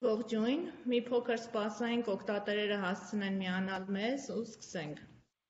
Ողջույն, մի փոքր սպասենք օգտատերերը հասցնեն միանալ մեզ ու սկսենք։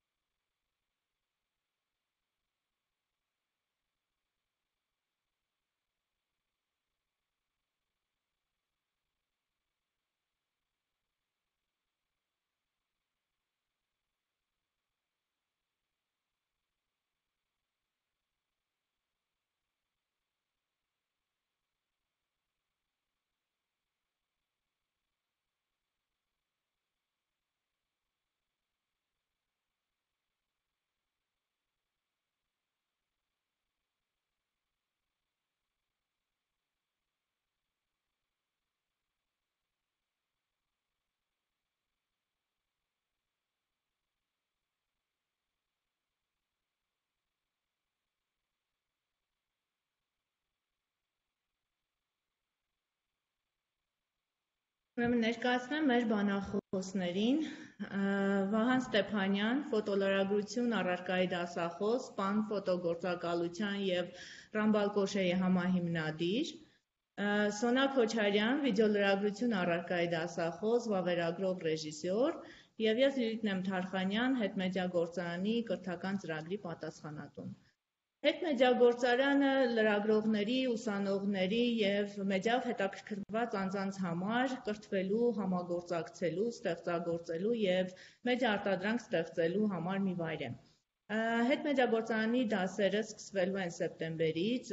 Ուրեմն ներկայացնեմ մեր բանախոսներին Վահան Ստեփանյան, ֆոտոլրագրություն առարկայի դասախոս, պան ֆոտոգործակալության և Ռամբալ Կոշեի համահիմնադիր, Սոնա Քոչարյան, վիդեոլրագրություն առարկայի դասախոս, վավերագրող ռեժիսոր, և ես Լիլիթ Նեմթարխանյան, հետմեդիագործարանի կրթական ծրագրի պատասխանատուն։ Հետմեդիագործարանը լրագրողների, ուսանողների և մեդիայով հետաքրքրված անձանց համար կրթվելու, համագործակցելու, ստեղծագործելու և մեդիա արտադրանք ստեղծելու համար մի վայր է։ Հետմեդիագործարանի դասերը սկսվելու են սեպտեմբերից,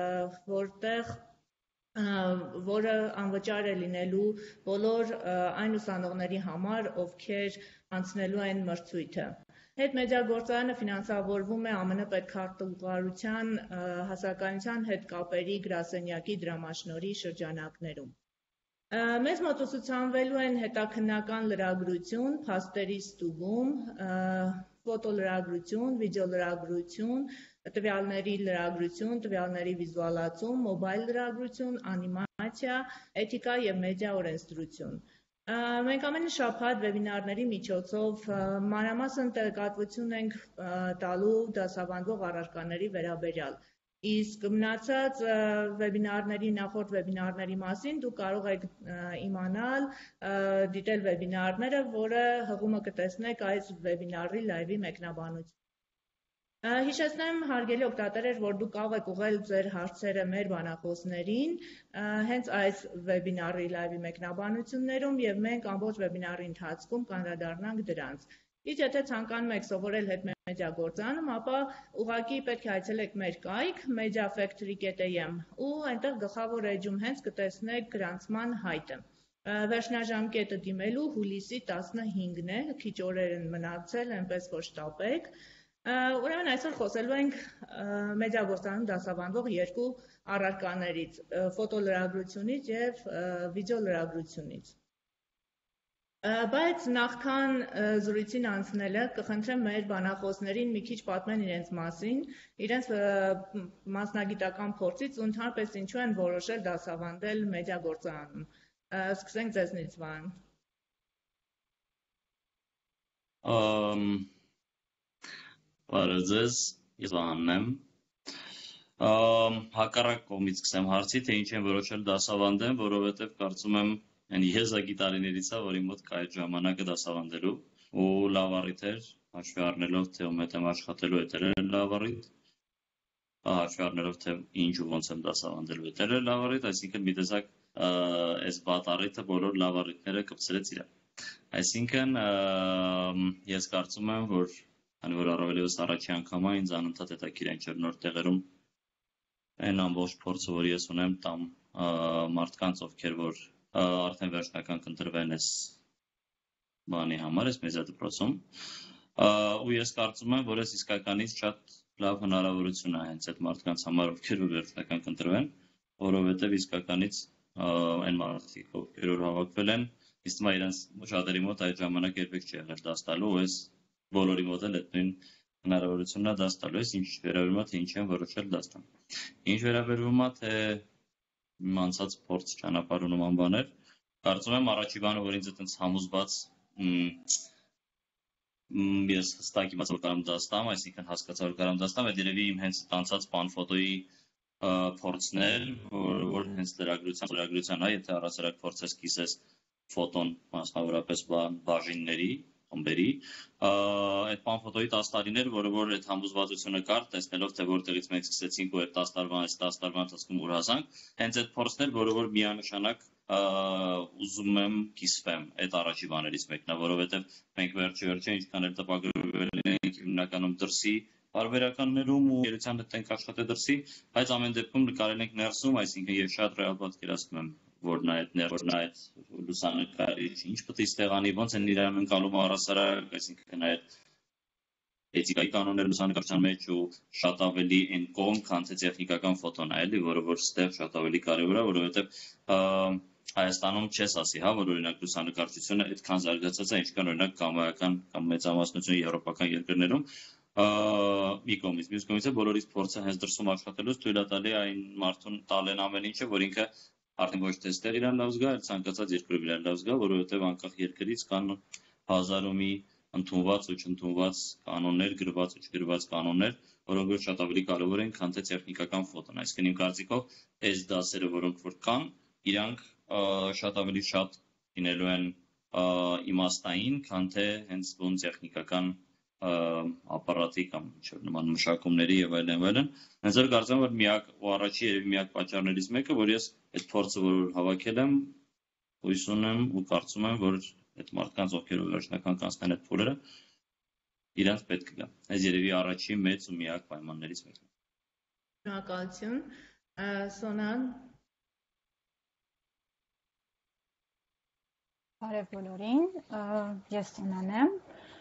որը անվճար է լինելու բոլոր այն ուսանողների համար, ովքեր անցնելու են մրցույթը։ Հետմեդիագործարանը ֆինանսավորվում է ԱՄՆ պետքարտուղարության հասարակայնության հետ կապերի գրասենյակի դրամաշնորհի շրջանակներում։ Մեզ մոտ ուսուցանվելու են հետաքննական լրագրություն, փաստերի ստուգում, ֆոտոլրագրություն, վիդեոլրագրություն, տվյալների լրագրություն, տվյալների վիզուալացում, մոբայլ լրագրություն, անիմացիա, էթիկա և մեդիա օրենսդրություն։ Մենք ամեն շաբաթ վեբինարների միջոցով մանրամասն տեղեկատվություն ենք տալու դասավանդվող առարկաների վերաբերյալ։ Իսկ մնացած վեբինարների, նախորդ վեբինարների մասին դուք կարող եք իմանալ, դիտել վեբինարները, որը հղումը կտեսնեք այս վեբինարի լայվի մեկնաբանություն։ Հիշեցնեմ, հարգելի օգտատերեր, որ դուք կարող եք ուղղել ձեր հարցերը մեր բանախոսներին հենց այս վեբինարի լայվի մեկնաբանություններում և մենք ամբողջ վեբինարի ընթացքում կանդրադառնանք դրանց։ Իսկ եթե ցանկանում եք սովորել հետմեդիագործարանում, ապա ուղղակի պետք է այցելեք մեր կայք mediafactory.am ու այնտեղ գլխավոր էջում հենց կտեսնեք գրանցման հայտը։ Վերջնաժամկետը դիմելու հուլիսի 15-ն է, քիչ օրեր են մնացել, այնպես որ շտապեք։ Ուրեմն այսօր խոսելու ենք մեդիագործարանում դասավանդվող երկու առարկաներից՝ ֆոտոլրագրությունից և վիդեոլրագրությունից։ Բայց նախքան զրույցին անցնելը կխնդրեմ մեր բանախոսներին մի քիչ պատմեն իրենց մասին, իրենց մասնագիտական փորձից ու ընդհանրապես ինչու են որոշել դասավանդել մեդիագործարանում։ Սկսենք ձեզնից, Վահան։ Բարև ձեզ, ես Վահանն եմ։ Հակառակ կողմից սկսեմ հարցի, թե ինչ եմ որոշել դասավանդեմ, որովհետև կարծում եմ այն եզակի տարիներից է, որի մոտ կա այդ ժամանակը դասավանդելու ու լավ առիթ էր, հաշվի առնելով, թե ում հետ եմ աշխատելու էտերը լավ առիթ, հաշվի առնելով, թե ինչ ու ոնց եմ դասավանդելու էտերը լավ առիթ, այսինքն մի տեսակ այս վատ առիթը բոլոր լավ առիթները կպցրեց իրար։ Այսինքն ես կարծում եմ, որ քանի որ առավելևս առաջի անգամ ինձ անընդհատ հետաքրքիր են չոր տեղերում այն ամբողջ փորձը, որ ես ունեմ տամ մարդկանց, ովքեր որ արդեն վերջնական կընտրվեն այս բանի համար, այս մեդիադպրոցում, ու ես կարծում եմ, որ այս իսկականից շատ լավ հնարավորություն է հենց այդ մարդկանց համար, ովքեր որ վերջնական կընտրվեն, որովհետև իսկականից այն մարդիկ, ովքեր որ հավաքվել են, իսկ մա իրենց շատերի մոտ այդ ժամանակ երբեք չի եղել դաս տալու, ու այս բոլորի մոտ էլ այդ նույն հնարավորությունն է դաս տալու, ինչ վերաբերում է, թե ինչ են որոշել դաս տան։ Ինչ վերաբերում է, թե անցած փորձ ճանապարհ ու նման բաներ, կարծում եմ առաջի բանը, որ ինձ այտենց համոզված ես հստակ իմացա, որ կարամ դաս տամ, այսինքն հասկացա, որ կարամ դաս տամ, այդ երևի իմ հենց անցած պան ֆոտոյի փորձներ, որ հենց լրագրության, եթե առասարակ փորձես կիսես ֆոտոն, մասնավորապես բաժինների, խմբերի, այդ բան ֆոտոյի 10 տարիներ, որը որ այդ համոզվածությունը կար, տեսնելով թե որտեղից մենք սկսեցինք ու այդ 10 տարվա ընթացքում ուր հասանք, հենց այդ փորձներ, որը որ միանշանակ ուզում եմ կիսվեմ այդ առաջի բաներից մեկն է, որովհետև մենք վերջը ինչքան էլ տպագրվել ենք հիմնականում դրսի բարբերականներում ու երության հետ ենք աշխատել դրսի, բայց ամեն դեպքում նկարել ենք ներսում, այսինքն եւ շատ ռեալ պատկերացնում եմ, որ նա այդ լուսանկարիչ ինչ պետք է ստեղանի, ոնց են իրար ընկալում առասարակ, այսինքն այդ էթիկայի կանոնները լուսանկարչության մեջ ու շատ ավելի այն կողմ, քան թե տեխնիկական ֆոտոն է, էլի, որը որ ստեղ շատ ավելի կարևոր է, որովհետեւ Հայաստանում չես ասի, հա, որ օրինակ լուսանկարչությունը այդքան զարգացած է, ինչքան օրինակ կամայական կամ մեծամասնություն եվրոպական երկրներում մի կողմից, մյուս կողմից բոլորից փորձը հենց դրսում աշխատելուց թույլ է տալի այն մարդուն տալեն ամեն ինչը, որ ինքը արդեն ոչ թե ստեղ իրան լավ զգա, այլ ցանկացած երկրում իրան լավ զգա, որովհետև անկախ երկրից կան հազար ու մի ընդունված ու չընդունված կանոններ, գրված ու չգրված կանոններ, որոնք շատ ավելի կարևոր են, քան թե տեխնիկական ֆոտոն։ Այսինքն իմ կարծիքով այս դասերը, որոնք որ կան, իրանք շատ ավելի շատ լինելու են իմաստային, քան թե հենց ոնց տեխնիկական ապարատի կամ ինչ-որ նման մշակումների եւ այլն։ Հենց որ կարծեմ, որ միակ ու առաջի եւ միակ պատճառներից մեկը, որ ես այդ փորձը որ հավաքել եմ, հույս ունեմ ու կարծում եմ, որ այդ մարդկանց ովքեր վերջնական կանցնեն այդ փուլերը, իրանց պետք է գա։ Այս երևի առաջի մեծ ու միակ պայմաններից մեկն է։ Շնորհակալություն, Սոնան։ Բարև բոլորին, ես Սոնան եմ։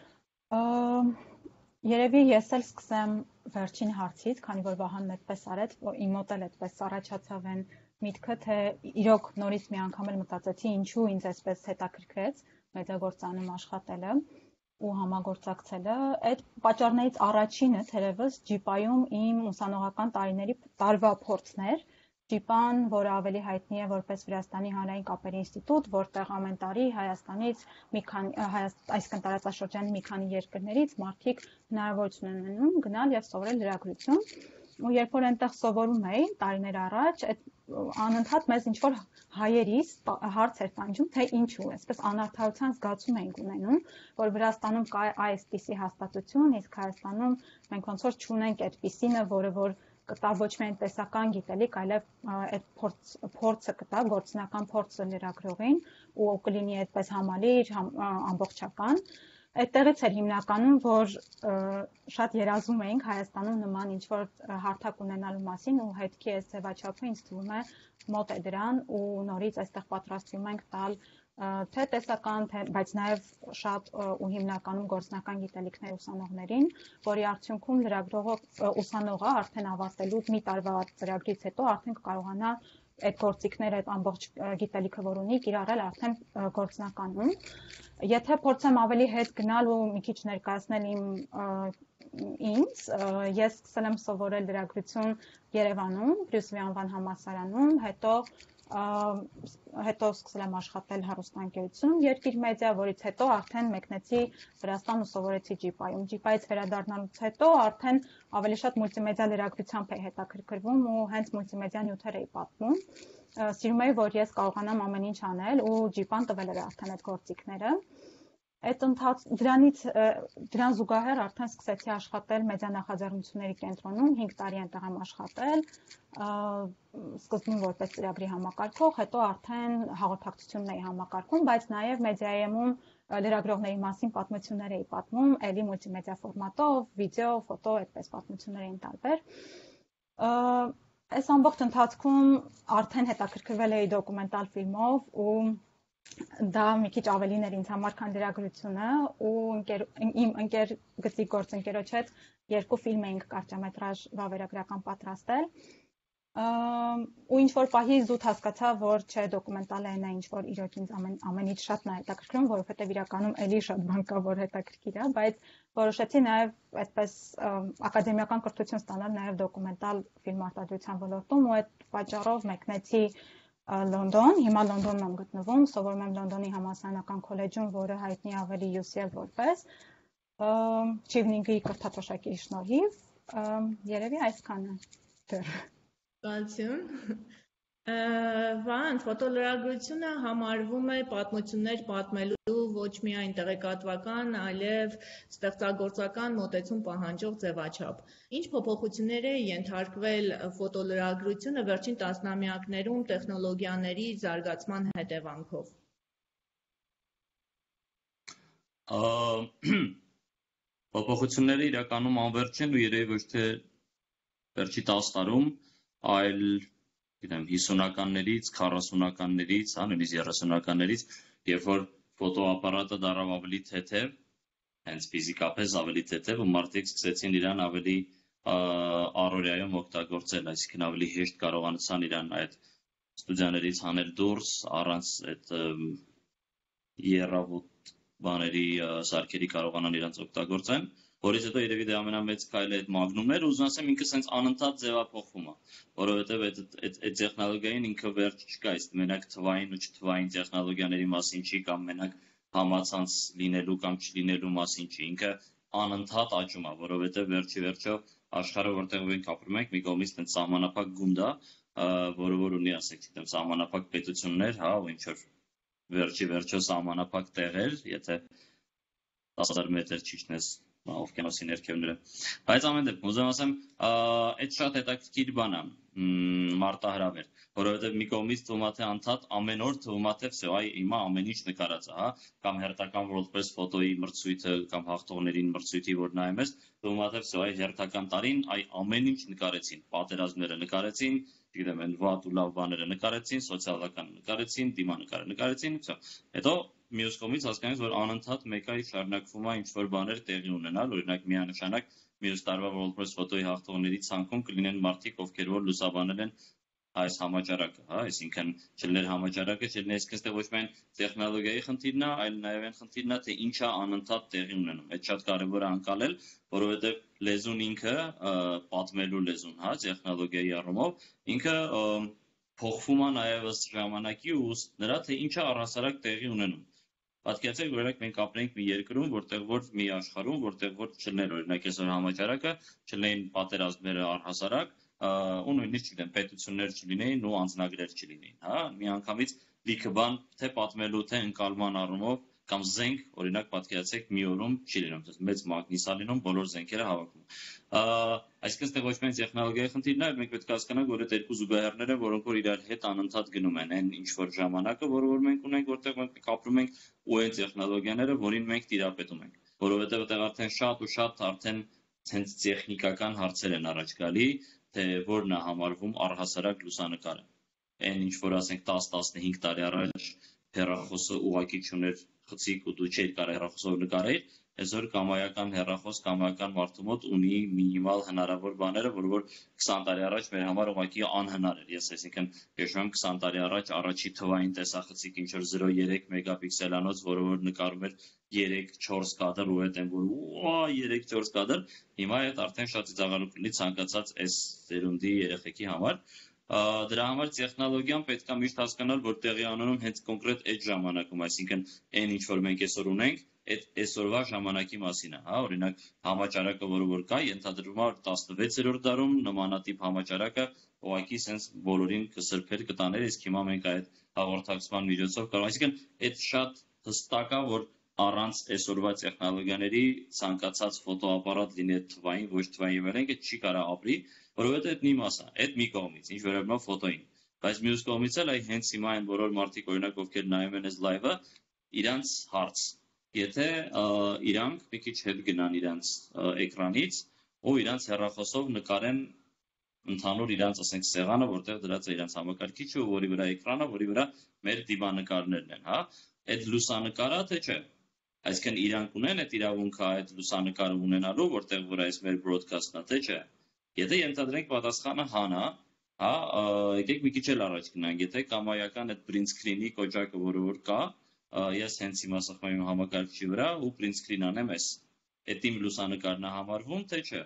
Երևի ես էլ սկսեմ վերջին հարցից, քանի որ Վահանն այդպես արեց, որ իմ մոտ էլ այդպես առաջացավ այն միտքը, թե իրոք նորից մի անգամ էլ մտածեցի, ինչու ինձ այսպես հետաքրքրեց մեդիագործանում աշխատելը ու համագործակցելը։ Այդ պատճառներից առաջինը թերևս ջիպայում իմ ուսանողական տարվա փորձն էր։ Ջիպան, որը ավելի հայտնի է որպես Վրաստանի հանրային կապերի ինստիտուտ, որտեղ ամեն տարի Հայաստանից այսինքն տարածաշրջանի մի քանի երկրներից մարդիկ հնարավորություն են ունենում գնալ եւ սովորել լրագրություն։ Ու երբ որ այնտեղ սովորում էի տարիներ առաջ, այդ անընդհատ մեզ ինչ որ հայերիս հարց էր տանջում, թե ինչու, այսպես անարդարության զգացում ենք ունենում, որ Վրաստանում կա այսպիսի հաստատություն, իսկ Հայաստանում մենք ոնց որ չունենք այդպիսինը, որը որ կտա ոչ միայն տեսական գիտելիք, այլև այդ փորձը կտա, գործնական փորձը լրագրողին ու կլինի այդպես համալիր, ամբողջական։ Այդտեղից էր հիմնականում, որ շատ երազում էինք Հայաստանում նման ինչ-որ հարթակ ունենալու մասին ու հետքի այս ձևաչափը ինձ թվում է մոտ է դրան ու նորից այստեղ պատրաստվում ենք տալ թե տեսական, բայց նաև շատ ու հիմնականում գործնական գիտելիքներ ուսանողներին, որի արդյունքում ուսանողը արդեն ավարտելուց մի տարվա ծրագրից հետո արդեն կկարողանա այդ գործիքները, այդ ամբողջ գիտելիքը, որ ունի, կիրառել արդեն գործնականում։ Եթե փորձեմ ավելի հետ գնալ ու մի քիչ ներկայացնել ինձ, ես սկսել եմ սովորել լրագրություն Երևանում, Բրյուսովի անվան համալսարանում, հետո սկսել եմ աշխատել հեռուստաընկերությունում Երկիր մեդիա, որից հետո արդեն մեկնեցի Վրաստան ու սովորեցի ջիպայում։ Ջիպայից վերադառնալուց հետո արդեն ավելի շատ մուլտիմեդիա լրագրությամբ էի հետաքրքրվում ու հենց մուլտիմեդիա նյութեր էի պատմում։ Սիրում էի, որ ես կարողանամ ամեն ինչ անել ու ջիպան տվել էր արդեն այդ գործիքները։ Դրան զուգահեռ արդեն սկսեցի աշխատել մեդիա նախաձեռնությունների կենտրոնում, 5 տարի այնտեղ եմ աշխատել, սկզբում որպես ծրագրի համակարգող, հետո արդեն հաղորդակցությունն էի համակարգում, բայց նաև մեդիայում լրագրողների մասին պատմություններ էի պատմում, էլի մուլտիմեդիա ֆորմատով, վիդեո, ֆոտո, այդպես պատմություններ էին տարբեր։ Այս ամբողջ ընթացքում արդեն հետաքրքրվել էի դոկումենտալ ֆիլմով ու դա մի քիչ ավելին էր ինձ համար, քան լրագրությունը ու իմ ընկեր գծի գործընկերոջ հետ 2 ֆիլմ էինք կարճամետրաժ վավերագրական պատրաստել ու ինչ որ պահի զուտ հասկացա, որ չէ դոկումենտալը այն է, ինչ որ իրոք ինձ ամենից շատ նա հետաքրքրում, որովհետև իրականում էլի շատ բան կա, որ հետաքրքիր է, բայց որոշեցի նաև այդպես ակադեմիական կրթություն ստանալ նաև դոկումենտալ ֆիլմարտադրության ոլորտում ու այդ պատճառով մեկնեցի Լոնդոն, հիմա Լոնդոնում եմ գտնվում, սովորում եմ Լոնդոնի համալսարանական քոլեջում, որը հայտնի ավելի UCL որպես Չիվնինգի կրթաթոշակի շնորհիվ, երևի այսքանը դեռ։ Շնորհակալություն։ Վանդ ֆոտոլրագրությունը համարվում է պատմություններ պատմելու ոչ միայն տեղեկատվական, այլև ստեղծագործական մոտեցում պահանջող ձևաչափ։ Ինչ փոփոխություններ է ենթարկվել ֆոտոլրագրությունը վերջին տասնամյակներում տեխնոլոգիաների զարգացման հետևանքով։ Փոփոխությունները իրականում անվերջ են ու երևի ոչ թե վերջի 10 տարում, այլ գիտեմ 50-ականներից, 40-ականներից, նույնիսկ 30-ականներից, երբ որ ֆոտոապարատը դարավ ավելի թեթև, հենց ֆիզիկապես ավելի թեթև ու մարդիկ սկսեցին իրան ավելի առօրյայում օգտագործել, այսինքն ավելի հեշտ կարողացան իրան այդ ստուդիաներից հանել դուրս առանց այդ երրավոտ բաների սարքերի կարողանան իրանց օգտագործեն, որից հետո երևի դա ամենամեծ քայլը այդ մագնումն էր, ուզում ասեմ ինքը sense անընդհատ ձևափոխվում է, որովհետև այդ տեխնոլոգիային ինքը վերջ չկա, իսկ մենակ թվային ու չթվային տեխնոլոգիաների մասին չի կամ մենակ համացանց լինելու կամ չլինելու մասին չի, ինքը անընդհատ աճում է, որովհետև վերջը աշխարհը որտեղ մենք ապրում ենք, մի կողմից այդպես սահմանափակ գունդ է, որը որ ունի, ասենք, գիտեմ, սահմանափակ պետություններ, հա, ու ինչ որ վերջը սահմանափակ տեղեր, եթե 10,000 մետր ճիշտնես օվկիանոսի ներքևները։ Բայց ամեն դեպքում ուզում ասեմ, այդ շատ հետաքրքիր բան է, մարտահրավ էր, որովհետև մի կողմից թվում է թե անդադ ամեն օր թվում է թե վсё, այ հիմա ամեն ինչ նկարած է, հա, կամ հերթական WordPress ֆոտոյի մրցույթը կամ հաղթողներին մրցույթի որ նայում ես, թվում է թե վсё, այ հերթական տարին այ ամեն ինչ նկարեցին, պատերազմները նկարեցին, գիտեմ, այն վատ ու լավ բաները նկարեցին, սոցիալական նկարեցին, դիմանկարը նկարեցին, վсё։ Հետո մյուս կողմից հասկանանք, որ անընդհատ մեկայ շարունակվում է ինչ-որ բաներ տեղի ունենալ, օրինակ միանշանակ մյուս տարվա WordPress ֆոտոյի հաղթողների ցանկում կլինեն մարդիկ, ովքեր որ լուսաբանել են այս համաճարակը, հա, այսինքն չլիներ համաճարակը, չլիներ այստեղ ոչ միայն տեխնոլոգիայի խնդիրն է, այլ նաև այն խնդիրն է, թե ինչա անընդհատ տեղի ունենում։ Այդ շատ կարևոր է անցնել, որովհետև լեզուն ինքը, պատմելու լեզուն, հա, տեխնոլոգիայի առումով, ինքը փոխվում է նաև ըստ ժամանակի ու ըստ նրա, թե ինչա առհասարակ տեղի ունենում։ Պատկերացրեք, օրինակ մենք ապրենք մի երկրում, որտեղ որ մի աշխարհում, որտեղ որ չլներ օրինակ այսօր համաճարակը, չլինեին պատերազմները առհասարակ, ու նույնիսկ չգիտեմ, պետություններ չլինեին ու անձնագրեր չլինեին, հա, միանգամից լիքը բան թե պատմելու, թե ընկալման առումով կամ զենք, օրինակ պատկերացրեք մի օրում չի լինում, մեծ մագնիս է լինում, բոլոր զենքերը հավաքում։ Այսինքն այստեղ ոչ միայն տեխնոլոգիայի խնդիրն է, այլ մենք պետք է հասկանանք, որ այդ երկու զուգահեռներ են, որոնք որ իրար հետ անընդհատ գնում են, այն ինչ որ ժամանակը, որ մենք ունենք, որտեղ մենք ապրում ենք, ու այն տեխնոլոգիաները, որին մենք տիրապետում ենք, որովհետև այդտեղ արդեն շատ ու շատ արդեն հենց տեխնիկական հարցեր են առաջ գալի, թե որն է համարվում առհասարակ լուսանկարը։ Այն ինչ որ ասենք 10-15 տարի առաջ հեռախոսը ուղղակի չուներ խցիկ ու դու չէիր կարող հեռախոսով նկարել, այսօր կամայական հեռախոս, կամայական մարդու մոտ ունի մինիմալ հնարավոր բաները, որ 20 տարի առաջ մեր համար ուղղակի անհնար էր։ Ես այսինքն հիշում եմ 20 տարի առաջ առաջի թվային տեսախցիկ ինչ որ 0.3 մեգապիքսելանոց, որը որ նկարում էր 3-4 կադր ու այդ են որ 3-4 կադր, հիմա այդ արդեն շատ ծիծաղալու կլինի ցանկացած այս ծերունդի երեխեքի համար։ Դրա համար տեխնոլոգիան պետք է միշտ հասկանալ, որ տեղի ունենում հենց կոնկրետ այդ ժամանակում, այսինքն այն ինչ որ մենք այսօր ունենք, այդ այսօրվա ժամանակի մասին է, հա, օրինակ համաճարակը, որ կա, ենթադրվում է 16-րդ դարում նմանատիպ համաճարակը ուղղակի sense բոլորին կսրբեր կտաներ, իսկ հիմա մենք այդ հաղորդակցման միջոցով կարող, այսինքն այդ շատ հստակ է, որ առանց այսօրվա տեխնոլոգիաների ցանկացած ֆոտոապարատ լինի թվային, ոչ թվային եւ այլն, չի կարող ապրի, որովհետեւ այդ մի մաս է, այդ մի կողմից, ինչ վերաբերում է ֆոտոին, բայց մյուս կողմից էլ այ հենց հիմա այն բոլոր մարդիկ օրինակ ովքեր նայում են այս լայվը, իրանց հարց, եթե իրանք մի քիչ հետ գնան իրանց էկրանից ու իրանց հեռախոսով նկարեն ընդհանուր իրանց ասենք սեղանը, որտեղ դրած է իրանց համակարգիչը, որի վրա էկրանը, որի վրա մեր դիմանկարներն են, հա, այդ լուսանկարը թե չէ։ Այսինքն իրանք ունեն այդ իրավունքը այդ լուսանկարը ունենալու, որտեղ որ այս մեր broadcast-ն է, թե չէ։ Եթե ենթադրենք պատասխանը հան է, հա, եկեք մի քիչ էլ առաջ գնանք, եթե կամայական այդ print screen-ի կոճակը որ կա, ես հենց հիմա սխմում եմ համակարգչի վրա ու print screen անեմ այս։ Այդ իմ լուսանկարն է համարվում, թե չէ։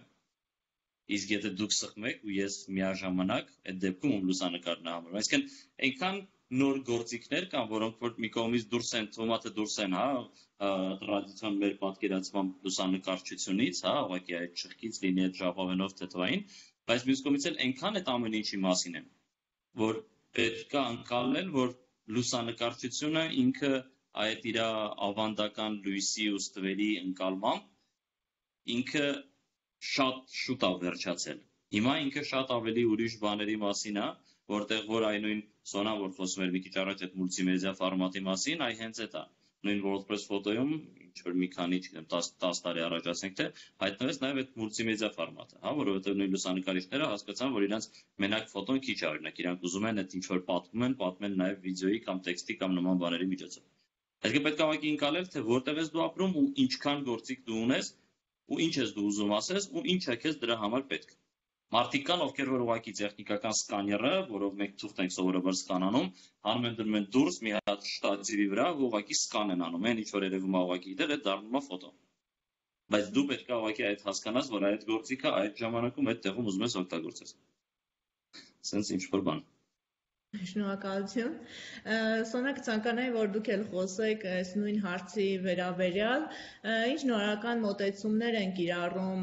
Իսկ եթե դուք սխմեք ու ես միաժամանակ, այդ դեպքում ում լուսանկարն է համարվում։ Այսինքն այնքան նոր գործիքներ կան, որոնք որ մի կողմից դուրս են, թվում է թե դուրս են, հա, տրադիցիոն մեր պատկերացման լուսանկարչությունից, հա, ուղղակի այդ շղկից լինի այդ ժապավենով թեթվային, բայց մյուս կողմից էլ այնքան այդ ամեն ինչի մասին են, որ պետք է անցալել, որ լուսանկարչությունը ինքը այդ իր ավանդական լույսի ու ստվերի ընկալմամբ ինքը շատ շուտ է վերջացել։ Հիմա ինքը շատ ավելի ուրիշ բաների մասին է, որտեղ որ այնույն Սոնա, որ խոսում էր մի քիչ առաջ այդ մուլտիմեդիա ֆորմատի մասին, այ հենց այդ է։ Նույն WordPress ֆոտոյում ինչ որ մի քանի 10 տարի առաջ ասենք թե հայտնվեց նաև այդ մուլտիմեդիա ֆորմատը, հա, որովհետև նույն լուսանկարիչները հասկացան, որ իրանց մենակ ֆոտոն քիչ է, օրինակ իրանք ուզում են այդ ինչ որ պատմեն նաև վիդեոյի կամ տեքստի կամ նման բաների միջոցով։ Այսինքն պետք է ուղղակի ընկալել, թե որտեղ ես դու ապրում ու ինչքան գործիք դու ունես ու ինչ ես դու ուզում ասես ու ինչ է քեզ դրա համար պետք։ Մարդիկ կան, ովքեր որ ուղղակի տեխնիկական սկաները, որով մենք թուղթ ենք սովորաբար սկանանում, հանում են դնում են դուրս մի հատ շտատիվի վրա ու ուղղակի սկան են անում, այն ինչ որ երևում է ուղղակի դեռ այդ դառնում է ֆոտո։ Բայց դու պետք է ուղղակի այդ հասկանաս, որ այդ գործիքը այդ ժամանակում այդ տեղում ուզում ես օգտագործես։ Սենց ինչ որ բան։ Շնորհակալություն։ Սոնա, կցանկանայի, որ դուք էլ խոսեք այս նույն հարցի վերաբերյալ, ինչ նորական մոտեցումներ են կիրառում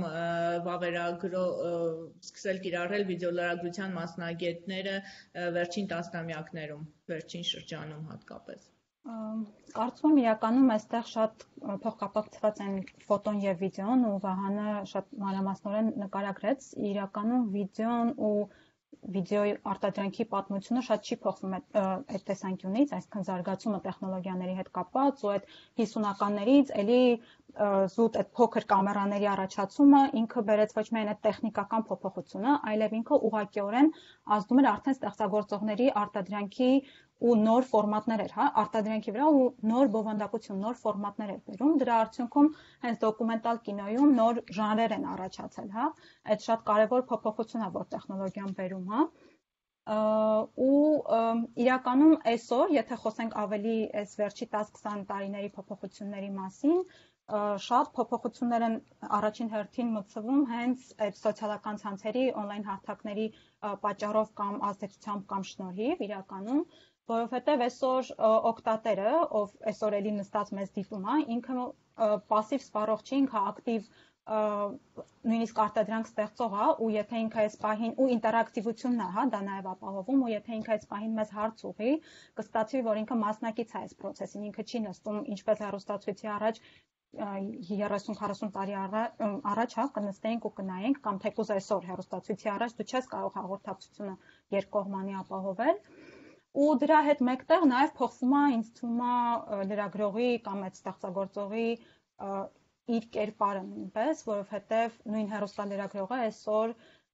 սկսել կիրառել վիդեոլրագրության մասնագետները վերջին տասնամյակներում, վերջին շրջանում հատկապես։ Կարծում եմ իրականում այստեղ շատ փոխկապակցված են ֆոտոն եւ վիդեոն ու Վահանը շատ մանրամասնորեն նկարագրեց, իրականում վիդեոն ու վիդեոյի արտադրանքի պատմությունը շատ չի փոխվում այդ տեսանկյունից, այսինքն զարգացումը տեխնոլոգիաների հետ կապված ու այդ 50-ականներից էլի զուտ այդ փոքր կամերաների առաջացումը ինքը բերեց ոչ միայն այդ տեխնիկական փոփոխությունը, այլև ինքը ուղղակիորեն ազդում էր արդեն ստեղծագործողների արտադրանքի ու նոր ֆորմատներ էր, հա, արտադրանքի վրա ու նոր բովանդակություն, նոր ֆորմատներ էր բերում, դրա արդյունքում հենց դոկումենտալ կինոյում նոր ժանրեր են առաջացել, հա, այդ շատ կարևոր փոփոխություն է, որ տեխնոլոգիան բերում, հա, ու իրականում այսօր, եթե խոսենք ավելի այս վերջի 10-20 տարիների փոփոխությունների մասին, շատ փոփոխություններ են առաջին հերթին մտցվում հենց այդ սոցիալական ցանցերի, on-line հարթակների պատճառով կամ ազդեցությամբ կամ շնորհիվ իրականում, որովհետև այսօր օգտատերը, ով այսօր էլի նստած մեզ դիտում է, ինքը պասիվ սպառող չի, ինքը ակտիվ նույնիսկ արտադրանք ստեղծող է ու եթե ինքը այս պահին ու ինտերակտիվությունն է, հա, դա նաև ապահովում ու եթե ինքը այս պահին մեզ հարց ուղղի, կստացվի, որ ինքը մասնակից է այս process-ին, ինքը չի նստում ինչպես հեռուստացույցի առաջ 30-40 տարի առաջ հա կնստեինք ու կնայենք կամ թեկուզ այսօր հեռուստացույցի առաջ դու չես կարող հաղորդակցությունը երկկողմանի ապահովել ու դրա հետ մեկտեղ նաև փոխվում է ինձ թվում է լրագրողի կամ այդ ստեղծագործողի իր կերպարը նույնպես, որովհետև նույն հեռուստալրագրողը այսօր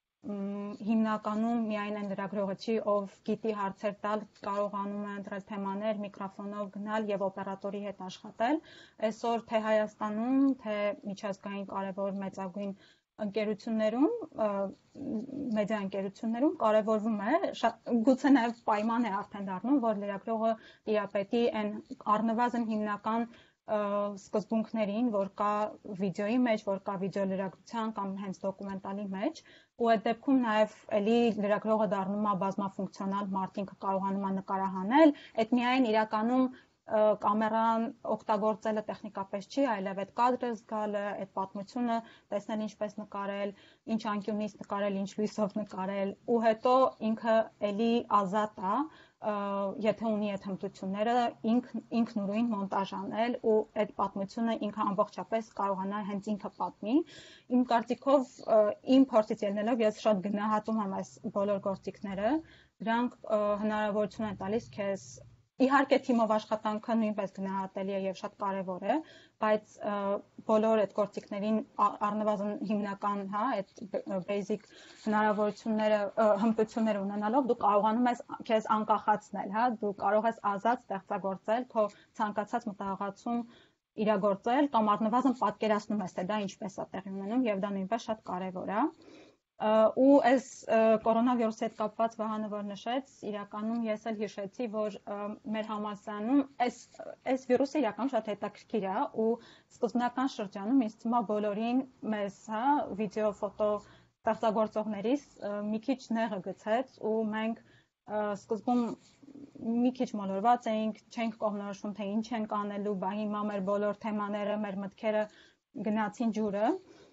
հիմնականում միայն այն լրագրողը չի, ով գիտի հարցեր տալ, կարողանում է ընտրել թեմաներ, միկրոֆոնով գնալ եւ օպերատորի հետ աշխատել։ Այսօր թե Հայաստանում, թե միջազգային կարևոր մեծագույն ընկերություններում, մեդիա ընկերություններում կարևորվում է, գուցե նաև պայման է արդեն դառնում, որ լրագրողը տիրապետի այն առնվազն հիմնական սկզբունքներին, որ կա վիդեոյի մեջ, որ կա վիդեոլրագրության կամ հենց դոկումենտալի մեջ, ու այդ դեպքում նաև էլի լրագրողը դառնում է բազմաֆունկցիոնալ մարդ, ինքը կարողանում է նկարահանել, այդ միայն իրականում կամերան օգտագործելը տեխնիկապես չի, այլև այդ կադրը զգալը, այդ պատմությունը տեսնել ինչպես նկարել, ինչ անկյունից նկարել, ինչ լույսով նկարել, ու հետո ինքը էլի ազատ է, եթե ունի այդ հմտությունները, ինքնուրույն մոնտաժ անել ու այդ պատմությունը ինքը ամբողջապես կարողանա հենց ինքը պատմի։ Իմ կարծիքով, իմ փորձից ելնելով ես շատ գնահատում եմ այս բոլոր գործիքները, դրանք հնարավորություն են տալիս քեզ իհարկե թիմով աշխատանքը նույնպես գնահատելի է եւ շատ կարեւոր է, բայց բոլոր այդ գործիքներին առնվազն հիմնական, հա, այդ basic հնարավորությունները, հմտությունները ունենալով դու կարողանում ես քեզ անկախացնել, հա, դու կարող ես ազատ ստեղծագործել, քո ցանկացած մտահղացում իրագործել կամ առնվազն պատկերացնում ես թե դա ինչպես է տեղի ունենում եւ դա նույնպես շատ կարեւոր է։ Ու այս կորոնավիրուսի հետ կապված Վահանը որ նշեց, իրականում ես էլ հիշեցի, որ մեր համալսարանում այս վիրուսը իրականում շատ հետաքրքիր է ու սկզբնական շրջանում ինձ թվում է բոլորին մեզ, հա, վիդեո, ֆոտո ստեղծագործողներից մի քիչ նեղը գցեց ու մենք սկզբում մի քիչ մոլորված էինք, չենք կողմնորոշում թե ինչ ենք անելու, բա հիմա մեր բոլոր թեմաները, մեր մտքերը գնացին ջուրը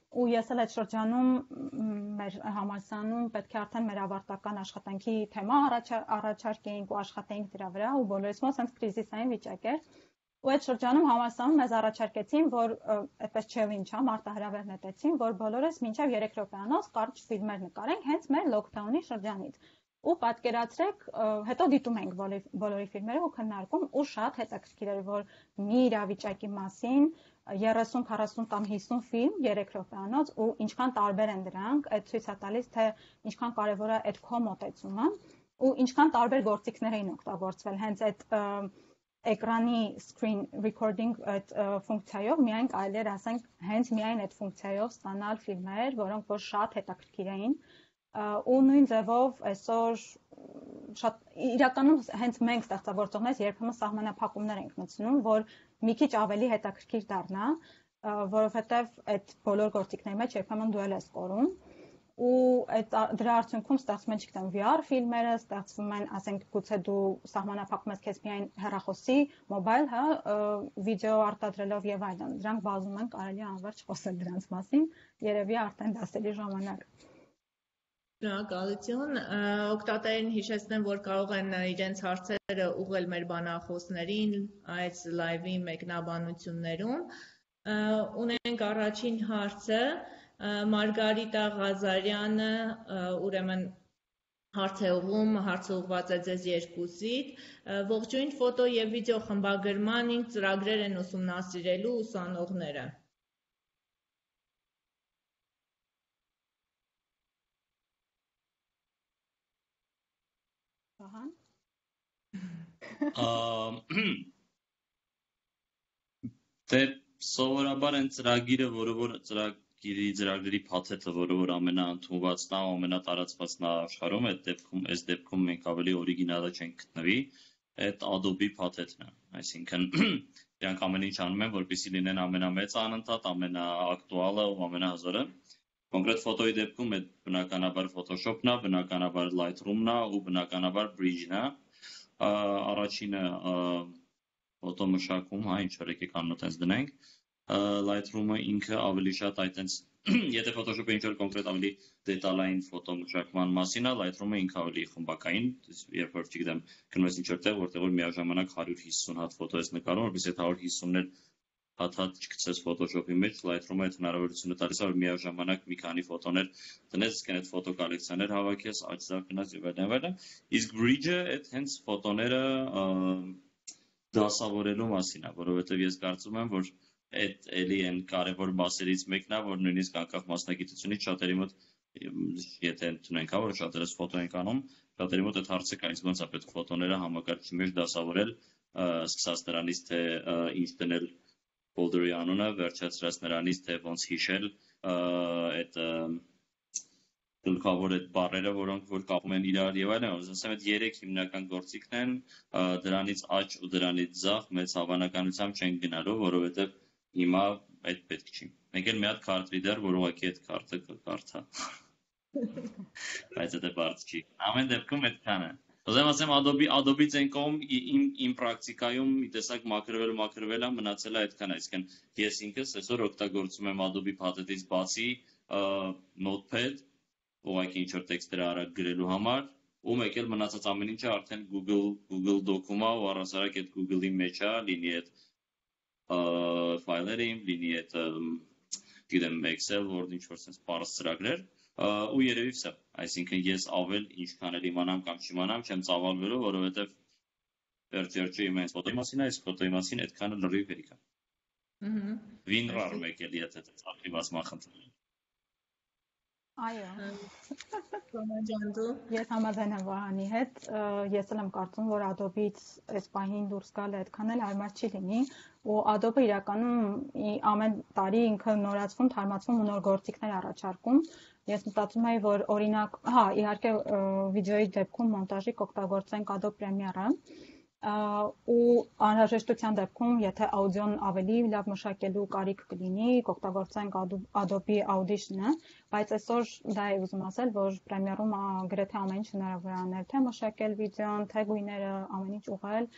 ու ես էլ այդ շրջանում մեր համալսարանում պետք է արդեն մեր ավարտական աշխատանքի թեմա առաջարկեինք ու աշխատեինք դրա վրա ու բոլորիս մոտ sense կրիզիսային վիճակ էր ու այդ շրջանում համալսարանում մեզ առաջարկեցին, որ այդպես challenge է, մարտահրավեր նետեցին, որ բոլորս մինչև 3 րոպեանոց կարճ ֆիլմեր նկարենք հենց մեր lockdown-ի շրջանից։ Ու պատկերացրեք, հետո դիտում ենք բոլորի ֆիլմերը ու քննարկում ու շատ հետաքրքիր էր, որ մի իրավիճակի մասին 30, 40 կամ 50 ֆիլմ 3 րոպեանոց ու ինչքան տարբեր են դրանք, այդ ցույց է տալիս, թե ինչքան կարևոր է այդ քո մոտեցումը ու ինչքան տարբեր գործիքներ էին օգտագործվել հենց այդ էկրանի screen recording այդ ֆունկցիայով միայն կարելի էր ասենք հենց միայն այդ ֆունկցիայով ստանալ ֆիլմեր, որոնք որ շատ հետաքրքիր էին ու նույն ձևով այսօր շատ իրականում հենց մենք ստեղծագործողներս երբեմն սահմանափակումներ ենք մտցնում, որ մի քիչ ավելի հետաքրքիր դառնա, որովհետև այդ բոլոր գործիքների մեջ երբեմն դու ես կորում ու այդ դրա արդյունքում ստեղծվում են չգիտեմ VR ֆիլմերը, ստեղծվում են, ասենք, գուցե դու սահմանափակում ես քեզ միայն հեռախոսի, մոբայլ, հա, վիդեո արտադրելով եւ այլն։ Դրանք բազում են, կարելի է անվերջ խոսել դրանց մասին, երևի արդեն դասերի ժամանակ։ Շնորհակալություն։ Օգտատերին հիշեցնեմ, որ կարող են իրենց հարցերը ուղղել մեր բանախոսներին այս լայվի մեկնաբանություններում։ Ունենք առաջին հարցը Մարգարիտա Ղազարյանը, ուրեմն հարց է ուղղում, հարցը ուղղված է ձեզ երկուսիդ։ Ողջույն, ֆոտո եւ վիդեո խմբագրման 5 ծրագրեր են ուսումնասիրելու ուսանողները։ Դե սովորաբար են ծրագիրը, որը ծրագրերի փաթեթը, որը ամենաընդունվածն է, ամենատարածվածն է աշխարհում, այս դեպքում մենք ավելի օրիգինալը չենք գտնվի, այդ Adobe փաթեթն է, այսինքն դրանք ամեն ինչ անում են, որպեսզի լինեն ամենամեծ անընդհատ, ամենաակտուալը ու ամենահզորը։ Կոնկրետ ֆոտոյի դեպքում այդ բնականաբար Photoshop-ն է, բնականաբար Lightroom-ն է ու բնականաբար Bridge-ն է։ Առաջինը ֆոտոմշակում, հա, ինչ որ եկեք անոթ այնց դնենք։ Lightroom-ը ինքը ավելի շատ այտենց, եթե Photoshop-ը ինչ որ կոնկրետ ավելի դետալային ֆոտոմշակման մասին է, Lightroom-ը ինքը ավելի խմբակային, երբ որ չգիտեմ, գնում ես ինչ որ տեղ, որտեղ որ միաժամանակ 150 հատ ֆոտո ես նկարում, որպես այդ 150-ներ հատ չգցես Photoshop-ի մեջ, Lightroom-ը այդ հնարավորությունը տալիս է, որ միաժամանակ մի քանի ֆոտոներ դնես, կան այդ ֆոտո կոլեկցիաներ հավաքես, աճզակ գնաս եւ այլն։ Իսկ Bridge-ը այդ հենց ֆոտոները դասավորելու մասին է, որովհետեւ ես կարծում եմ, որ այդ էլի են կարևոր մասերից մեկն է, որ նույնիսկ անկախ մասնագիտությունից շատերի մոտ, եթե ընդունենք, հա, որ շատերս ֆոտո ենք անում, շատերի մոտ այդ հարցը կա, իսկ ոնց է պետք ֆոտոները համակարգչի մեջ դասավորել, սկսած նրանից թե ինչ դնել folder-ի անունը, վերջացրած նրանից թե ոնց հիշել այդ գլխավոր այդ բառերը, որոնք որ կապում են իրար եւ այլն, ասեմ այդ 3 հիմնական գործիքն են, դրանից աճ ու դրանից ձախ մեծ հավանականությամբ չեն գնալու, որովհետեւ հիմա այդ պետք չի։ Մենք էլ մի հատ card reader, որ ուղղակի այդ քարտը կկարդա։ Բայց դա բարձ չի։ Ամեն դեպքում այդքան է։ Ուզեմ ասեմ Adobe ցենկոմ իմ պրակտիկայում մի տեսակ մաքրվել է, մնացել է այդքան, այսինքն ես ինքս այսօր օգտագործում եմ Adobe փաթեթից բացի Notepad, ուղղակի ինչ որ տեքստերը արագ գրելու համար, ու մեկ էլ մնացած ամեն ինչը արդեն Google Document է ու առասարակ այդ Google-ի մեջ է, լինի այդ ֆայլերը, լինի այդ գիտեմ Excel, Word, ինչ որ sense բարձ ծրագրեր ու երևի վсё, այսինքն ես ավել ինչքան էլ իմանամ կամ չիմանամ, չեմ ծավալվելու, որովհետև վերջը իմ այս ֆոտոյի մասին է, այս ֆոտոյի մասին այդքանը լրիվ վերիք է։ WinRAR մեկ էլ եթե ծախիված մախնդրել։ Այո։ Կոմաջանդու։ Ես համաձայն եմ Վահանի հետ, ես էլ եմ կարծում, որ Adobe-ից այս պահին դուրս գալը այդքան էլ հարմար չի լինի, ու Adobe իրականում ամեն տարի ինքը նորացվում, թարմացվում ու նոր գործիքներ առաջարկում։ Ես մտածում եմ, որ օրինակ, հա, իհարկե վիդեոյի դեպքում մոնտաժի կօգտագործենք Adobe Premiere-ը, ու անհրաժեշտության դեպքում, եթե աուդիոն ավելի լավ մշակելու կարիք կլինի, կօգտագործենք Adobe Audition-ը, բայց այսօր դա է ուզում ասել, որ Premiere-ում գրեթե ամեն ինչ հնարավոր է անել, թե մշակել վիդեոն, թե գույները, ամեն ինչ ուղղել,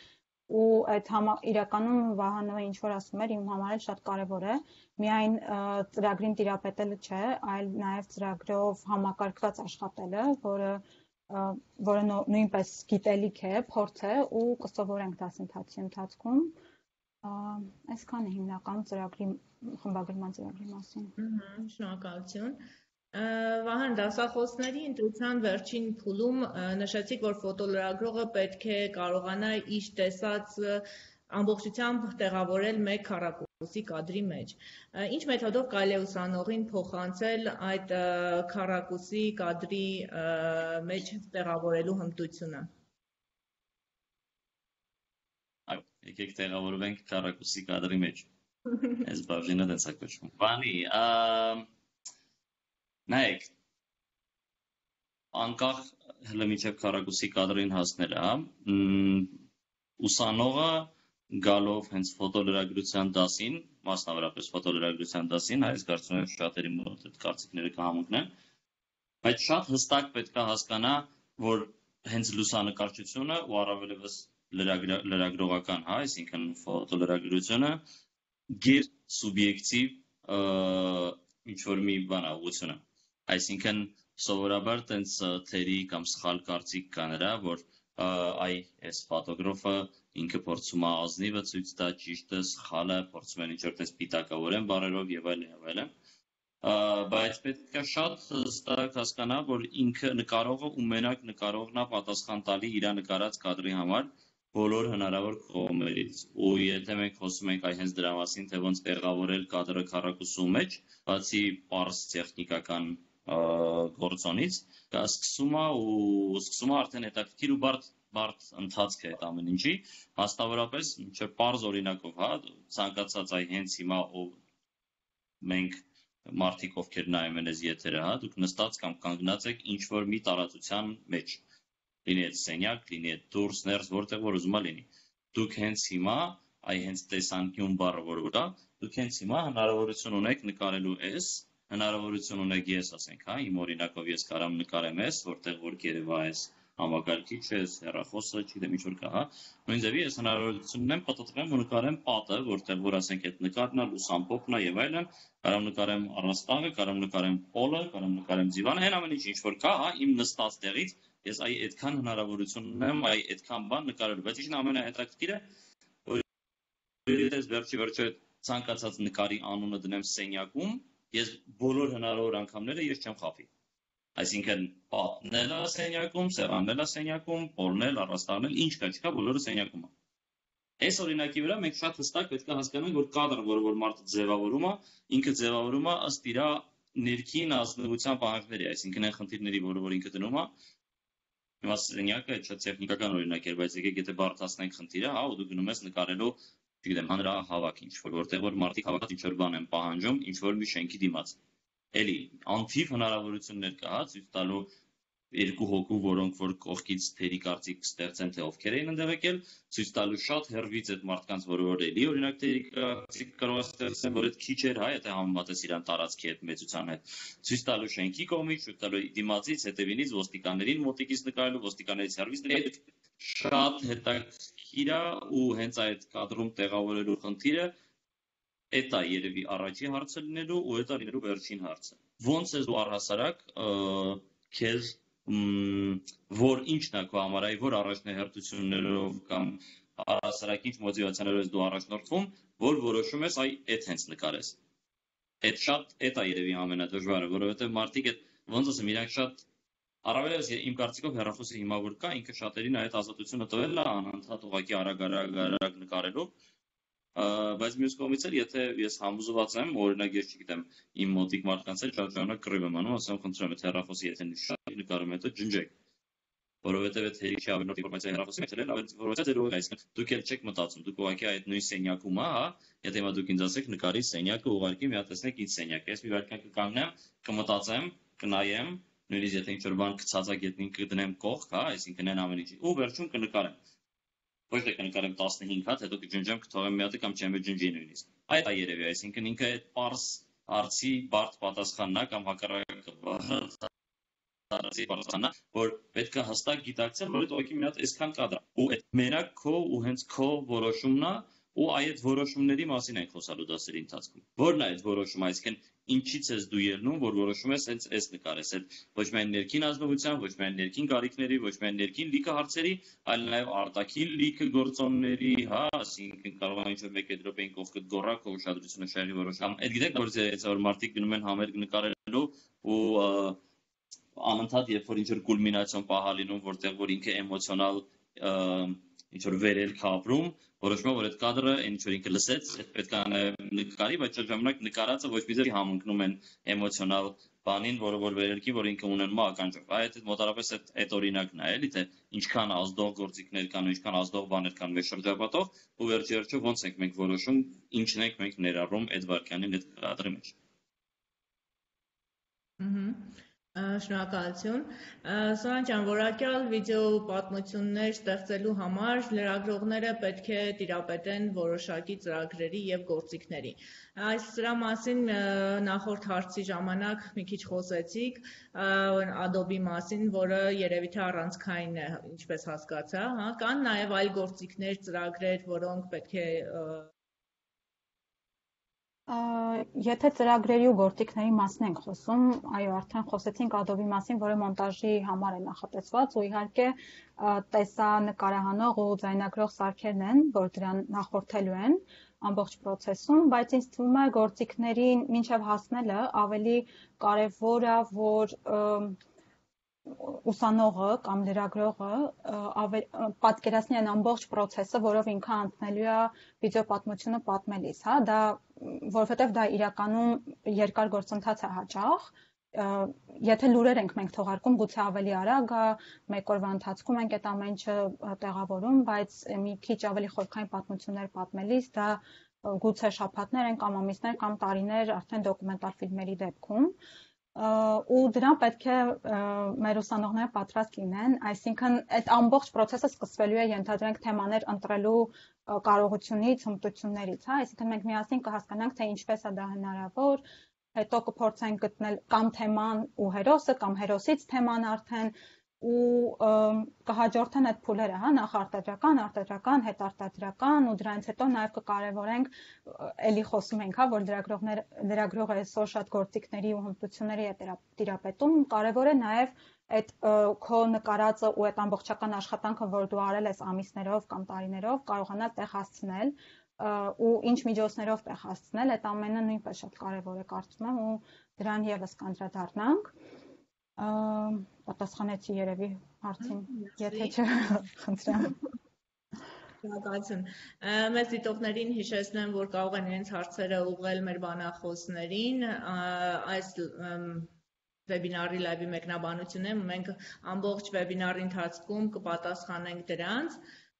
ու այդ իրականում Վահանովը ինչ որ ասում էր, իմ համար էլ շատ կարևոր է, միայն ծրագրին տիրապետելը չէ, այլ նաև ծրագրով համակարգված աշխատելը, որը նույնպես գիտելիք է, փորձ է ու կսովորենք դասընթացի ընթացքում։ Այսքան է հիմնականում խմբագրման ծրագրի մասին։ Շնորհակալություն։ Վահան, դասախոսների ընտրության վերջին փուլում նշեցիք, որ ֆոտոլրագրողը պետք է կարողանա իր տեսած ամբողջությամբ տեղավորել մեկ քառակուսի կադրի մեջ։ Ինչ մեթոդով կարելի է ուսանողին փոխանցել այդ քառակուսի կադրի մեջ տեղավորելու հմտությունը։ Այո, եկեք տեղավորվենք քառակուսի կադրի մեջ։ Այս բաժինը դες է կոչվում։ Բանի, նայեք, անկախ հələ մինչև քառակուսի կադրին հասնելը, ուսանողը գալով հենց ֆոտոլրագրության դասին, մասնավորապես ֆոտոլրագրության դասին, այս կարծում եմ շատերի մոտ այդ կարծիքները կհամընկնեն, բայց շատ հստակ պետք է հասկանա, որ հենց լուսանկարչությունը ու առավելևս լրագրողական, այսինքն ֆոտոլրագրությունը գեր սուբյեկտիվ ինչ-որ մի բան է ուղղությունը։ Այսինքն սովորաբար տենց թերի կամ սխալ կարծիք կա նրա, որ այս ֆոտոգրաֆը ինքը փորձում է ազնիվը ցույց տա, ճիշտը, սխալը, փորձում են ինչ-որ տես պիտակավորեն բառերով եւ այլն։ Բայց պետք է շատ հստակ հասկանա, որ ինքը նկարողը ու մենակ նկարողն է պատասխան տալի իր նկարած կադրի համար բոլոր հնարավոր կողմերից։ Ու եթե մենք խոսում ենք հենց դրա մասին, թե ոնց տեղավորել կադրը քառակուսու մեջ, բացի պարզ տեխնիկական գործոնից, սկսում է արդեն հետաքրքիր ու բարդ ընթացք է այդ ամեն ինչի, հաստավորապես մինչև պարզ օրինակով, ցանկացած հենց հիմա մենք մարդիկ ովքեր նայում են այս եթերը, դուք նստած կամ կանգնած եք ինչ որ մի տարածության մեջ, լինի այդ սենյակ, լինի այդ դուրս ներս, որտեղ որ ուզում ա լինի, դուք հենց հիմա հենց տեսանկյուն բառը որ կա, դուք հենց հիմա հնարավորություն ունեք նկարելու այս, հնարավորություն ունեք ես ասենք, իմ օրինակով ես կարամ նկարեմ այս, որտեղ որ կերևա այս համակարգիչը, հեռախոսը, չգիտեմ ինչ որ կա, նույն ձևի ես հնարավորություն ունեմ պատտվեմ ու նկարեմ պատը, որտեղ որ ասենք այդ նկարն է, լուսամփոփն է եւ այլն, կարամ նկարեմ առաստաղը, կարամ նկարեմ պոլը, կարամ նկարեմ ձիվանը, այն ամեն ինչ որ կա, իմ նստած տեղից ես այդքան հնարավորություն ունեմ այդքան բան նկարելու, բայց ինչն ամենահետաքրքիրը, որ ես վերջի ցանկացած նկարի անունը դնեմ սենյակում, ես բոլոր հնարավոր անգամները ես չեմ խափի։ Այսինքն պատն էլ է սենյակում, սեղանն էլ է սենյակում, պոլն էլ, առաստաղն էլ, ինչ կա, չկա, բոլորը սենյակում է։ Այս օրինակի վրա մենք շատ հստակ պետք է հասկանանք, որ կադրը, որը մարդը ձևավորում է, ինքը ձևավորում է ըստ իր ներքին ազնվության պահանջների, այսինքն այն խնդիրների, որ ինքը դնում է, հիմա սենյակը շատ տեխնիկական օրինակ է, բայց եկեք եթե բարդացնենք խնդիրը, ու դու գնում ես նկարելու, չգիտեմ, հանրահավաք ինչ-որ, որտեղ որ մարդիկ հավաքած ինչ-որ բան են պահանջում, ինչ-որ մի շենքի դիմաց։ Էլի անթիվ հնարավորություններ կա, ցույց տալու երկու հոգու, որոնք որ կողքից թերի կարծիք ստեղծեն, թե ովքեր էին ընդեղ եկել, ցույց տալու շատ հերվից այդ մարդկանց, որ էլի օրինակ թերի կարծիք կարող է ստեղծեն, որ այդ քիչ էր, եթե համեմատես իրան տարածքի հետ մեծության հետ, ցույց տալու շենքի կողմից, ցույց տալու դիմացից, հետևինից ոստիկաններին մոտիկից նկարելու, ոստիկաններից հերվից նկարելու, շատ հետաքրքիր է ու հենց այդ կադրում տեղավորելու խնդիրը Էդ է երևի առաջի հարցը լինելու ու էդ է լինելու վերջին հարցը։ Ոնց ես դու առհասարակ քեզ որ ինչն է քո համար, որ առաջնահերթություններով կամ առհասարակ ինչ մոտիվացիաներով ես դու առաջնորդվում, որ որոշում ես այդ հենց նկարես։ Էդ է երևի ամենադժվարը, որովհետև մարդիկ այդ ոնց ասեմ, իրանք շատ առավելևս իմ կարծիքով հեռախոսը հիմա որ կա, ինքը շատերին այդ ազատությունը տվել է անընդհատ ուղղակի արագ նկարելու բայց մյուս կողմից էլ եթե ես համոզված եմ, օրինակ ես չգիտեմ, իմ մոտիկ մարդկանց հետ շատ ժամանակ կռիվ եմ անում, ասեմ խնդրեմ, այդ հեռախոսի եթե շատ նկարում հետո ջնջեք, որովհետև այդ հերիքի ավելորդ ինֆորմացիա հեռախոսի մեջ էլ որովհետև ձեր ուղղակի այսինքն դուք էլ չեք մտածում, դուք ուղղակի այդ նույն սենյակում, եթե հիմա դուք ինձ ասեք նկարի սենյակը ուղղակի մի հատ տեսնեք ինձ սենյակը, ես մի վայրկյան կկանգնեմ, կմտածեմ, կնայեմ, նույնիսկ եթե ինչ-որ բան կցածագետնին կդնեմ կողք, այսինքն այն ամեն ինչի, ու վերջում կնկարեմ։ Ոչ թե կնկարեմ 15 հատ, հետո կջնջեմ, կթողեմ մի հատը կամ չեմ ջնջի նույնիսկ։ Այդ է երևի, այսինքն ինքը այդ պարզ հարցի բարդ պատասխանն է կամ հակառակը դասի բարձրանա, որ պետք է հստակ գիտակցել, որ այդ օքի մի հատ այսքան կադր ու այդ մենակ քո ու հենց քո որոշումն է ու այդ որոշումների մասին ենք խոսալու դասերի ընթացքում։ Որն է այդ որոշումը, այսինքն ինչից ես դու ելնում, որ որոշում ես հենց այս նկարես, այդ ոչ միայն ներքին ազնվության, ոչ միայն ներքին գարիքների, ոչ միայն ներքին լիքը հարցերի, այլ նաև արտաքին լիքը գործոնների, հա, այսինքն կարող է ինչ-որ մեկ րոպեին կողքդ գոռա, քո ուշադրությունը շեղի որոշում։ Այդ գիտեք, որ մարդիկ գնում են համերգ նկարելու ու անընդհատ երբ որ ինչ-որ կուլմինացիոն պահ լինում, որտեղ որ ինքը էմոցիոնալ ինչ-որ վերելք ապրում, որոշում է, որ այդ կադրը ինչ-որ ինքը լսեց, պետք է նկարի, բայց ժամանակ նկարածը ոչ մի ձև համընկնում են էմոցիոնալ բանին, որ վերելքի, որ ինքը ունենում է ականջով։ Այդ մոտավորապես այդ օրինակն է, էլի, թե ինչքան ազդող գործիքներ կան, ինչքան ազդող բաներ կան մեր շրջապատով, ու վերջերիով ոնց ենք մենք որոշում, ինչն ենք մենք ներառում այդ վարքյանին այդ կադրի մեջ։ Շնորհակալություն։ Սոնա ջան, որակյալ վիդեո պատմություններ ստեղծելու համար լրագրողները պետք է տիրապետեն որոշակի ծրագրերի եւ գործիքների։ Սրա մասին նախորդ հարցի ժամանակ մի քիչ խոսեցիք Adobe մասին, որը երևի թե առանցքային է, ինչպես հասկացա, հա, կան նաեւ այլ գործիքներ, ծրագրեր, որոնք պետք է Եթե ծրագրերի ու գործիքների մասին ենք խոսում, այո, արդեն խոսեցինք Adobe մասին, որը մոնտաժի համար է նախատեսված, ու իհարկե տեսանկարահանող ու ձայնագրող սարքերն են, որ դրան նախորդելու են ամբողջ process-ում, բայց ինձ թվում է գործիքներին մինչև հասնելը ավելի կարևոր է, որ ուսանողը կամ լրագրողը պատկերացնի այն ամբողջ process-ը, որով ինքը անցնելու է վիդեո պատմությունը պատմելիս, հա, դա որովհետև դա իրականում երկար գործընթաց է հաճախ, եթե լուրեր ենք մենք թողարկում, գուցե ավելի արագ է, մեկ օրվա ընթացքում ենք այդ ամեն ինչը տեղավորում, բայց մի քիչ ավելի խորքային պատմություններ պատմելիս դա գուցե շաբաթներ են կամ ամիսներ կամ տարիներ արդեն դոկումենտալ ֆիլմերի դեպքում ու դրան պետք է մեր ուսանողները պատրաստ լինեն, այսինքն այդ ամբողջ process-ը սկսվելու է ենթադրենք թեմաներ ընտրելու կարողությունից, հմտություններից, հա, այսինքն մենք միասին կհասկանանք, թե ինչպես է դա հնարավոր, հետո կփորձենք գտնել կամ թեման ու հերոսը կամ հերոսից թեման արդեն ու կհաջորդեն այդ փուլերը, հա, նախ արտադրական, հետարտադրական ու դրանից հետո նաև կկարևորենք, էլի խոսում ենք, հա, որ լրագրողը այսօր շատ գործիքների ու հմտությունների է տիրապետում, կարևոր է նաև այդ քո նկարածը ու այդ ամբողջական աշխատանքը, որ դու արել ես ամիսներով կամ տարիներով, կարողանալ տեղ հասցնել ու ինչ միջոցներով տեղ հասցնել, այդ ամենը նույնպես շատ կարևոր է կարծում եմ ու դրան եւս կանդրադառնանք պատասխանեցի երևի հարցին, եթե չէ, խնդրեմ։ Շնորհակալություն։ Մեծ դիտողներին հիշեցնեմ, որ կարող են իրենց հարցերը ուղղել մեր բանախոսներին, այս վեբինարի լայվի մեկնաբանությունն է, մենք ամբողջ վեբինարի ընթացքում կպատասխանենք դրանց։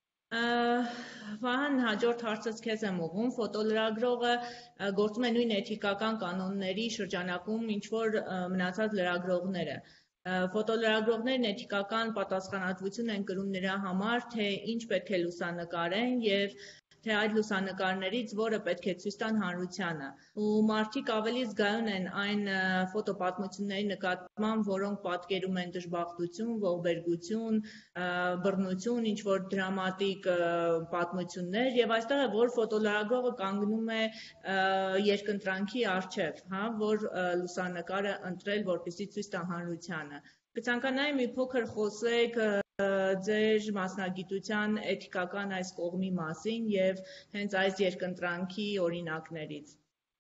Վահան, հաջորդ հարցս քեզ եմ ուղղում, ֆոտոլրագրողը գործում է նույն էթիկական կանոնների շրջանակում, ինչ որ մնացած լրագրողները։ Ֆոտոլրագրողներն էթիկական պատասխանատվություն են կրում նրա համար, թե ինչ պետք է լուսանկարեն եւ թե այդ լուսանկարներից որը պետք է ցույց տան հանրությանը։ Ու մարդիկ ավելի զգայուն են այն ֆոտոպատմությունների նկատմամբ, որոնք պատկերում են դժբախտություն, ողբերգություն, բռնություն, ինչ որ դրամատիկ պատմություններ եւ այստեղ է որ ֆոտոլրագրողը կանգնում է երկընտրանքի առջև, հա, որ լուսանկարը ընտրել, որպեսզի ցույց տա հանրությանը։ Կցանկանայի մի փոքր խոսեք ձեր մասնագիտության էթիկական այս կողմի մասին եւ հենց այս երկընտրանքի օրինակներից։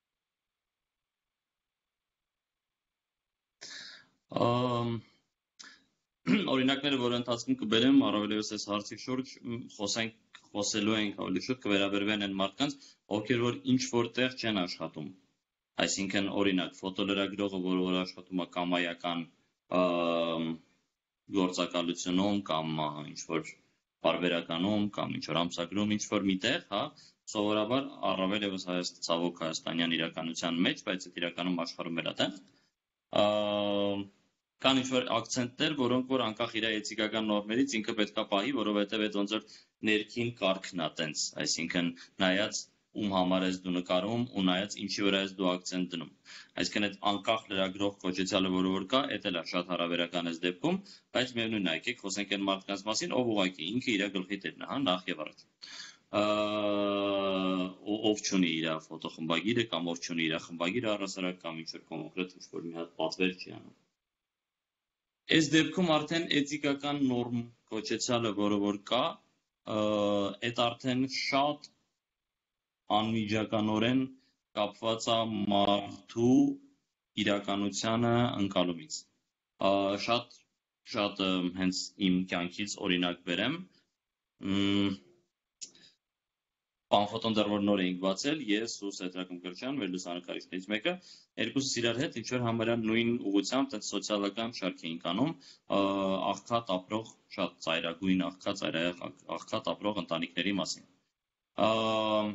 Օրինակները, որ ընթացքում կբերեմ, առավելևս այս հարցի շուրջ խոսելու ենք ավելի շուտ կվերաբերվեն այն մարդկանց, ովքեր որ ինչ որտեղ չեն աշխատում։ Այսինքն օրինակ ֆոտոլրագրողը, որ աշխատում է կամայական գործակալությունում կամ ինչ-որ պարբերականում կամ ինչ-որ ամսագրում, ինչ-որ միտեղ, հա, սովորաբար առավել ևս ցավոք հայաստանյան իրականության մեջ, բայց այդ իրականում աշխարհում էլ է դա։ Կան ինչ-որ ակցենտներ, որոնք որ անկախ իր էթիկական նորմերից ինքը պետքա պահի, որովհետև այդ ոնց որ ներքին կարգն է տենց, այսինքն նայած ում համար ես դու նկարում ու նայած ինչի վրա ես դու ակցենտ դնում։ Այսինքն այդ անկախ լրագրող կոչեցյալը, որը կա, դա էլ է շատ հարաբերական այս դեպքում, բայց միևնույն է, եկեք խոսենք այն մարդկանց մասին, ով ուղղակի ինքը իր գլխի տերն է, նախ եւ առաջ։ Ով չունի իր ֆոտոխմբագիրը կամ ով չունի իր խմբագիրը առհասարակ կամ ինչ-որ կոնկրետ ինչ-որ մի հատ պատվեր չի անում։ Այս դեպքում արդեն էթիկական նորմ կոչեցյալը, որը որ կա, այդ արդեն շատ անմիջականորեն կապված է մարդու իրականությանը ընկալումից։ Շատ հենց իմ կյանքից օրինակ բերեմ, Պանֆոտոն դեռ որ նոր էինք բացել, ես ու Սեդրակ Մկրտչյան, մեր լուսանկարիչներից մեկը, երկուսս իրար հետ ինչ-որ համարյա նույն ուղղությամբ տենց սոցիալական շարք էինք անում, աղքատ ապրող, շատ ծայրագույն աղքատ ապրող ընտանիքների մասին։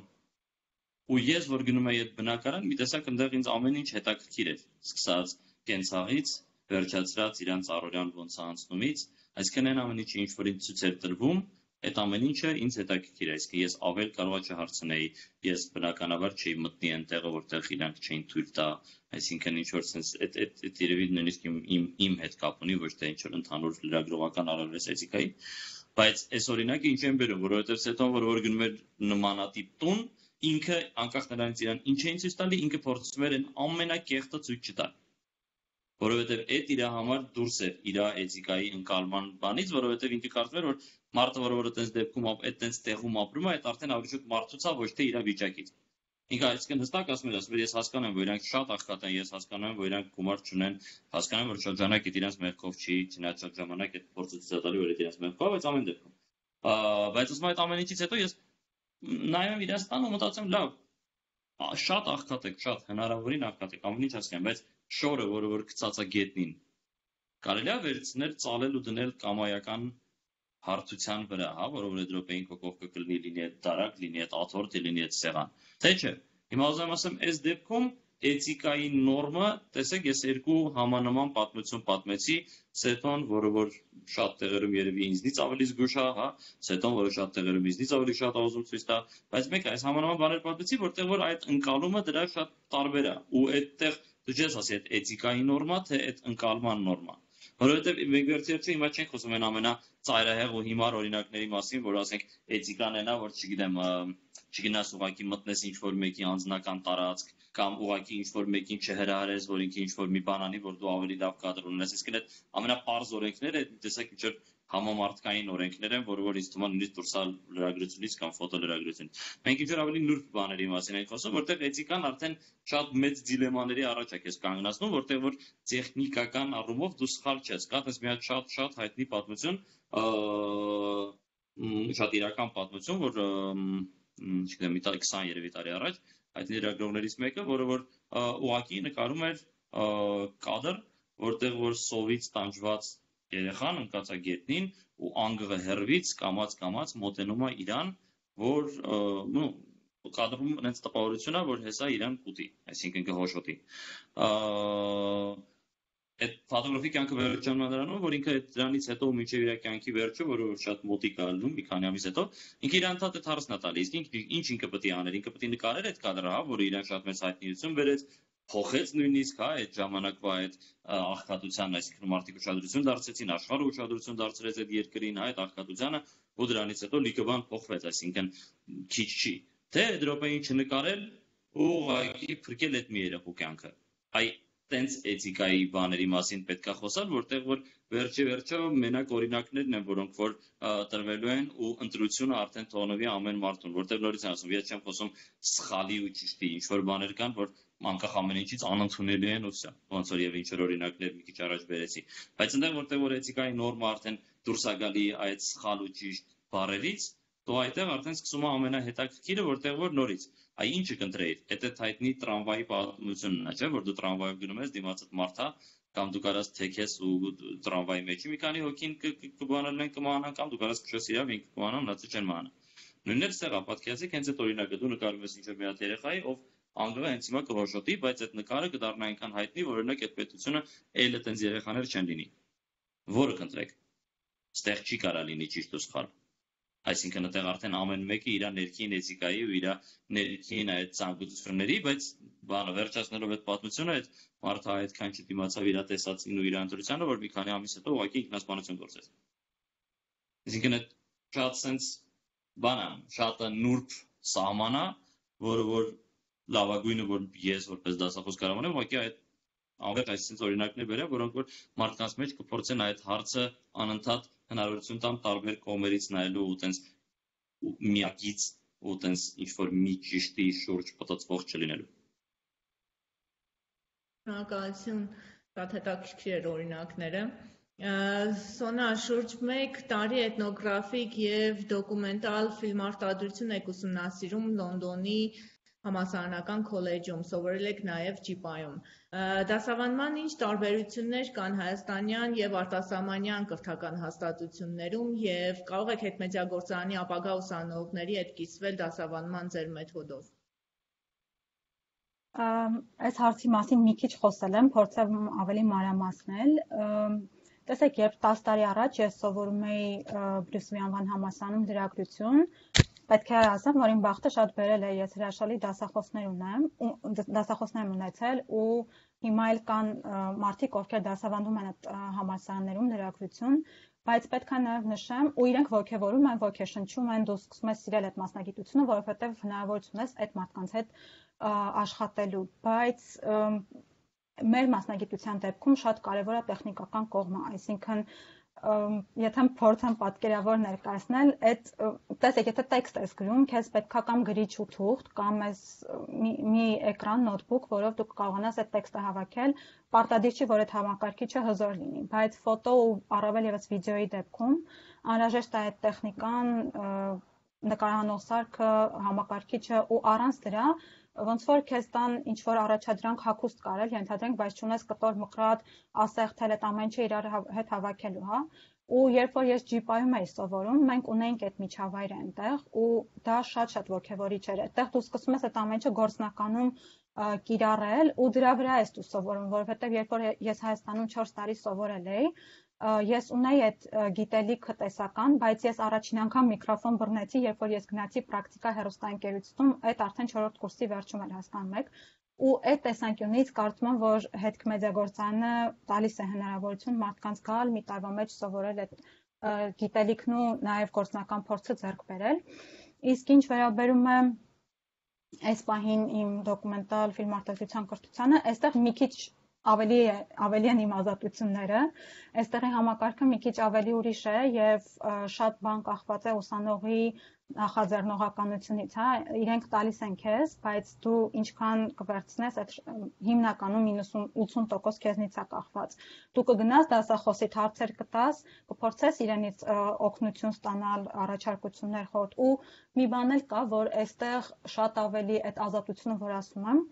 Ու ես որ գնում եի այդ բնակարան, մի տեսակ այնտեղ ինձ ամեն ինչ հետաքրքիր էր, սկսած կենցաղից, վերջացրած իրանց առօրյան ոնց անցնումից, այսինքն այն ամեն ինչը ինչ որ ինձ ցույց էր տրվում, այդ ամեն ինչը ինձ հետաքրքիր է, այսինքն ես ավել կարողա չհարցնեի, ես բնականաբար չէի մտնի այնտեղը, որտեղ իրանք չէին թույլ տա, այսինքն ինչ որ sense այդ երևի նույնիսկ իմ հետ կապ ունի, ոչ թե ինչ որ ընդհանուր լրագրողական առավելես էթիկայի, բայց այս օրինակը ինչ եմ բերում, որովհետև Սեթոն որ գնում էր նմանատիպ տուն, ինքը անկախ նրանից իրան ինչ էին ցույց տալի, ինքը փորձում էր այն ամենակեղտը ցույց չտալ, որովհետև այդ իր համար դուրս էր իր էթիկայի ընկալման բանից, որովհետև ինքը կարծում էր, որ մարդը, որը այդպես դեպքում այդտենց տեղում ապրում է, այդ արդեն ավելի շուտ մարդուցա, ոչ թե իր վիճակից։ Ինքը այսինքն հստակ ասում էր, ես հասկանում եմ, որ իրանք շատ աղքատ են, ես հասկանում եմ, որ իրանք գումար չունեն, հասկանում եմ, որ շրջանակ այդ իրանք մեղքով չի, չնայած շատ ժամանակ այդ փորձը ցույց տալի, որ այդ իրանք մեղքով, բայց ամեն դեպքում։ Բայց ուսում այդ ամեն ինչից հետո ես նայում եմ իրաց տան ու մտածում, լավ, շատ աղքատ եք, շատ հնարավորին աղքատ եք, ամեն ինչ հասկանում, բայց շորը, որը որ գցած է գետնին, կարելի է վերցնել, ծալել ու դնել կամայական հարթության վրա, հա, որով այդ րոպեին քո կողքը կլինի, լինի այդ դարակ, լինի այդ աթոռ, լինի այդ սեղան։ Թե չէ։ Հիմա ուզում եմ ասեմ, այս դեպքում էթիկայի նորմը, տեսեք, ես երկու համանման պատմություն պատմեցի, Սեթոն, որը որ շատ տեղերում երևի ինձնից ավելի զգուշ է, հա, Սեթոն, որը շատ տեղերում ինձնից ավելի շատ ուզում ցույց տա, բայց մեկ այս համանման բաներ պատմեցի, որտեղ որ այդ ընկալումը դրա շատ տարբեր է, ու այդտեղ դու չես ասի այդ էթիկայի նորմա, թե այդ ընկալման նորմա։ Որովհետև մենք վերջերս հիմա չենք խոսում այն ամենածայրահեղ ու հիմար օրինակների մասին, որ ասենք էթիկան այնա, որ չգիտեմ, չգնաս ուղակի մտնես ինչ-որ մեկի անձնական տարածք կամ ուղակի ինչ-որ մեկին չհրահարես, որ ինքը ինչ-որ մի բան անի, որ դու ավելի լավ կադր ունենաս։ Իսկ այդ ամենապարզ օրենքները այդ տեսակ ինչ-որ համամարտկային օրենքներ են, որ ինձ թվում է նույնիսկ դուրսալ լրագրությունից կամ ֆոտոլրագրությունից։ Մենք ինչ-որ ավելի նուրբ բաների մասին ենք խոսում, որտեղ էթիկան արդեն շատ մեծ դիլեմաների առաջ է քեզ կանգնացնում, որտեղ որ տեխնիկական առումով դու սխալ չես։ Կա տես մի հատ շատ հայտնի պատմություն, շատ իրական պատմություն, որ չգիտեմ, 20 երևի տարի առաջ հայտնի լրագրողներից մեկը, որը որ ուղղակի նկարում էր կադր, որտեղ որ սովից տանջված երեխան ընկած է գետնին ու անգղը հեռվից կամած մոտենում է իրան, որ կադրում այնց տպավորություն է, որ հեսա իրան կուտի, այսինքն կհոշոտի։ Այդ ֆոտոգրաֆի կյանքը վերջանում է նրանով, որ ինքը դրանից հետո մինչև իր կյանքի վերջը, որը շատ մոտիկ է լինում, մի քանի ամիս հետո, ինքը իրան թատ է հարցնա տալիս, ինչ ինքը պետք է աներ, ինքը պետք է նկարեր այդ կադրը, հա, որը իրան շատ մեծ հայտնիություն բերեց, փոխեց նույնիսկ, հա, այդ ժամանակվա այդ աղքատության, այսինքն մարդիկ ուշադրություն դարձրեցին, աշխարհը ուշադրություն դարձրեց այդ երկրին, հա, այդ աղքատությանը, ու դրանից հետո լիքը բան փոխվեց, այսինքն քիչ չի։ Թե դրոպեին չնկարել ու ուղղակի փրկել այդ մի երեխու կյանքը։ Այ տենց էթիկայի բաների մասին պետք է խոսալ, որտեղ որ վերջը մենակ օրինակներն են, որոնք որ տրվելու են ու ընտրությունը արդեն թողնվի ամեն մարդուն, որտեղ նորից եմ ասում, ես չեմ խոսում սխալի ու ճիշտի, ինչ որ բաներ կան, որ անկախ ամեն ինչից անընդունելի են ու վсё, ոնց որ եւ ինչ որ օրինակներ մի քիչ առաջ բերեցի, բայց այնտեղ որտեղ որ էթիկայի նորմը արդեն դուրս է գալի այդ սխալ ու ճիշտ բառերից, તો այդտեղ արդեն սկսում է ամենահետաքրքիրը, որտեղ որ նորից այ ինչը կընտրեիր, այդ հայտնի տրամվայի պատմությունն է, չէ՞, որ դու տրամվայով գնում ես, դիմացդ մարդա, կամ դու կարաս թեքես ու տրամվայի մեջի մի քանի հոգին կբանալեն կմանան, կամ դու կարաս քշես իրավ ինքը կմանան, մնացած չեն մանա։ Նույնն էլ ստեղա, պատկերացրեք, հենց այդ օրինակը դու նկարում ես ինչ-որ մի հատ երեխայի, ով անգղը հենց հիմա կհոշոտի, բայց այդ նկարը կդառնա այնքան հայտնի, որ օրինակ այդ պետությունը այլ այդպես երեխաներ չեն լինի։ Որը կընտրեք։ Ստեղ չի կարա լինի ճիշտ ու սխալ։ այսինքն այդտեղ արդեն ամեն մեկը իր ներքին էթիկայի ու իր ներքին այդ ցանկությունների, բայց բանը վերջացնելով այդ պատմությունը, այդ մարդը այդքան չդիմացավ իր տեսածին ու իր ընտրությանը, որ մի քանի ամիս հետո ուղղակի ինքնասպանություն գործեց։ Այսինքն այդ շատ sense բանը, շատ նուրբ սահմանա, որ լավագույնը որ ես որպես դասախոս կարող եմ, ուղղակի այդ անվերջ այսպես օրինակներ բերեմ, որոնք որ մարդկանց մեջ կփորձեն այդ հարցը անընդհատ հնարավորություն տան տարբեր կողմերից նայելու ու տենց միակից ու տենց ինչ-որ մի ճիշտի շուրջ պատածվող չլինելու։ Շնորհակալություն, շատ հետաքրքիր օրինակները։ Սոնա, շուրջ 1 տարի էթնոգրաֆիկ եւ դոկումենտալ ֆիլմարտադրություն եք ուսումնասիրում Լոնդոնի համալսարանական քոլեջում, սովորել եք նաև ջիպայում։ Դասավանդման ինչ տարբերություններ կան հայաստանյան եւ արտասահմանյան կրթական հաստատություններում եւ կարող եք հետմեդիագործարանի ապագա ուսանողների հետ կիսվել դասավանդման ձեր մեթոդով։ Այս հարցի մասին մի քիչ խոսել եմ, փորձեմ ավելի մանրամասնել։ Տեսեք, երբ 10 տարի առաջ ես սովորում էի Բրյուսելի անվան համալսարանում լրագրություն, պետք է ասեմ, որ իմ բախտը շատ բերել է, ես հրաշալի դասախոսներ եմ ունեցել ու հիմա էլ կան մարդիկ, ովքեր դասավանդում են այդ համալսարաններում լրագրություն, բայց պետք է նաև նշեմ, ու իրենք ոգևորում են, ոգեշնչում են, դու սկսում ես սիրել այդ մասնագիտությունը, որովհետև հնարավորություն ես այդ մարդկանց հետ աշխատելու, բայց մեր մասնագիտության դեպքում շատ կարևոր է տեխնիկական կողմը, այսինքն եթե փորձեմ պատկերավոր ներկայացնել, տեսեք, եթե տեքստ ես գրում, քեզ պետքա կամ գրիչ ու թուղթ, կամ մի էկրան, նոթբուք, որով դու կկարողանաս այդ տեքստը հավաքել, պարտադիր չի, որ այդ համակարգիչը հզոր լինի, բայց ֆոտո ու առավել ևս վիդեոյի դեպքում անհրաժեշտ է այդ տեխնիկան, նկարահանող սարքը, համակարգիչը ու առանց դրա ոնց որ քեզ տան ինչ-որ առաջադրանք հագուստ կարել, ենթադրենք, բայց չունես կտոր, մկրատ, ասեղթել այդ ամեն ինչը իրար հետ հավաքելու, հա։ Ու երբ որ ես ջիպայում էի սովորում, մենք ունեինք այդ միջավայրը այնտեղ ու դա շատ ոգևորիչ էր։ Այդտեղ դու սկսում ես այդ ամեն ինչը գործնականում կիրառել ու դրա վրա ես դու սովորում, որովհետև երբ որ ես Հայաստանում 4 տարի սովորել էի, ես ունեի այդ գիտելիքը տեսական, բայց ես առաջին անգամ միկրոֆոն բռնեցի, երբ որ ես գնացի պրակտիկա հեռուստաընկերությունում, այդ արդեն 4-րդ կուրսի վերջում էր հասկանում եք, ու այդ տեսանկյունից կարծում եմ, որ հետմեդիագործարանը տալիս է հնարավորություն մարդկանց գալ, մի տարվա մեջ սովորել այդ գիտելիքն ու նաև գործնական փորձը ձեռք բերել։ Իսկ ինչ վերաբերում է այս պահին իմ դոկումենտալ ֆիլմարտադրության կրթությանը, այստեղ մի քիչ ավելի են իմ ազատությունները, այստեղի համակարգը մի քիչ ավելի ուրիշ է եւ շատ բան կախված է ուսանողի նախաձեռնողականությունից, հա, իրենք տալիս են քեզ, բայց դու ինչքան կվերցնես, այդ հիմնականում 90-80% քեզնից է կախված։ Դու կգնաս դասախոսիդ հարցեր կտաս, կփորձես իրենից օգնություն ստանալ, առաջարկություններ խորտ ու մի բան էլ կա, որ այստեղ շատ ավելի այդ ազատությունը, որ ասում եմ,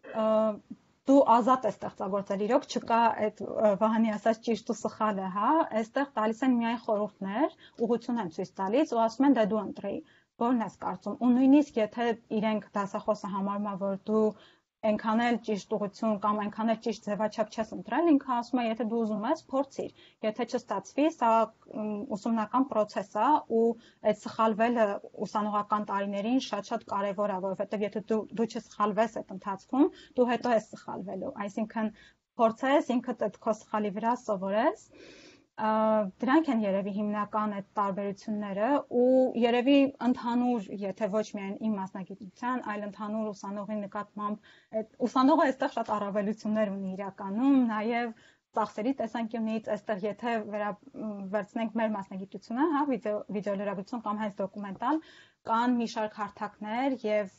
դու ազատ ես ստեղծագործել, իրոք չկա այդ Վահանի ասած ճիշտ ու սխալը, հա, այստեղ տալիս են միայն խորհուրդներ, ուղղություն են ցույց տալիս ու ասում են դե դու ընտրեի, որն ես կարծում։ Ու նույնիսկ եթե իրենք դասախոսը համարում է, որ դու այնքան էլ ճիշտ ուղղություն կամ այնքան էլ ճիշտ ձևաչափ չես ընտրել, ինքը ասում է, եթե դու ուզում ես, փորձիր։ Եթե չստացվի, սա ուսումնական process է ու այդ սխալվելը ուսանողական տարիներին շատ կարևոր է, որովհետև եթե դու չսխալվես այդ ընթացքում, դու հետո ես սխալվելու։ Այսինքն փորձես ինքդ այդ քո սխալի վրա սովորես։ Դրանք են երևի հիմնական այդ տարբերությունները ու երևի ընդհանուր, եթե ոչ միայն իմ մասնագիտության, այլ ընդհանուր ուսանողի նկատմամբ ուսանողը այստեղ շատ առավելություններ ունի իրականում, նաև ծախսերի տեսանկյունից, այստեղ եթե վերցնենք մեր մասնագիտությունը, հա, վիդեոլրագրություն կամ հենց դոկումենտալ, կան մի շարք հարթակներ եւ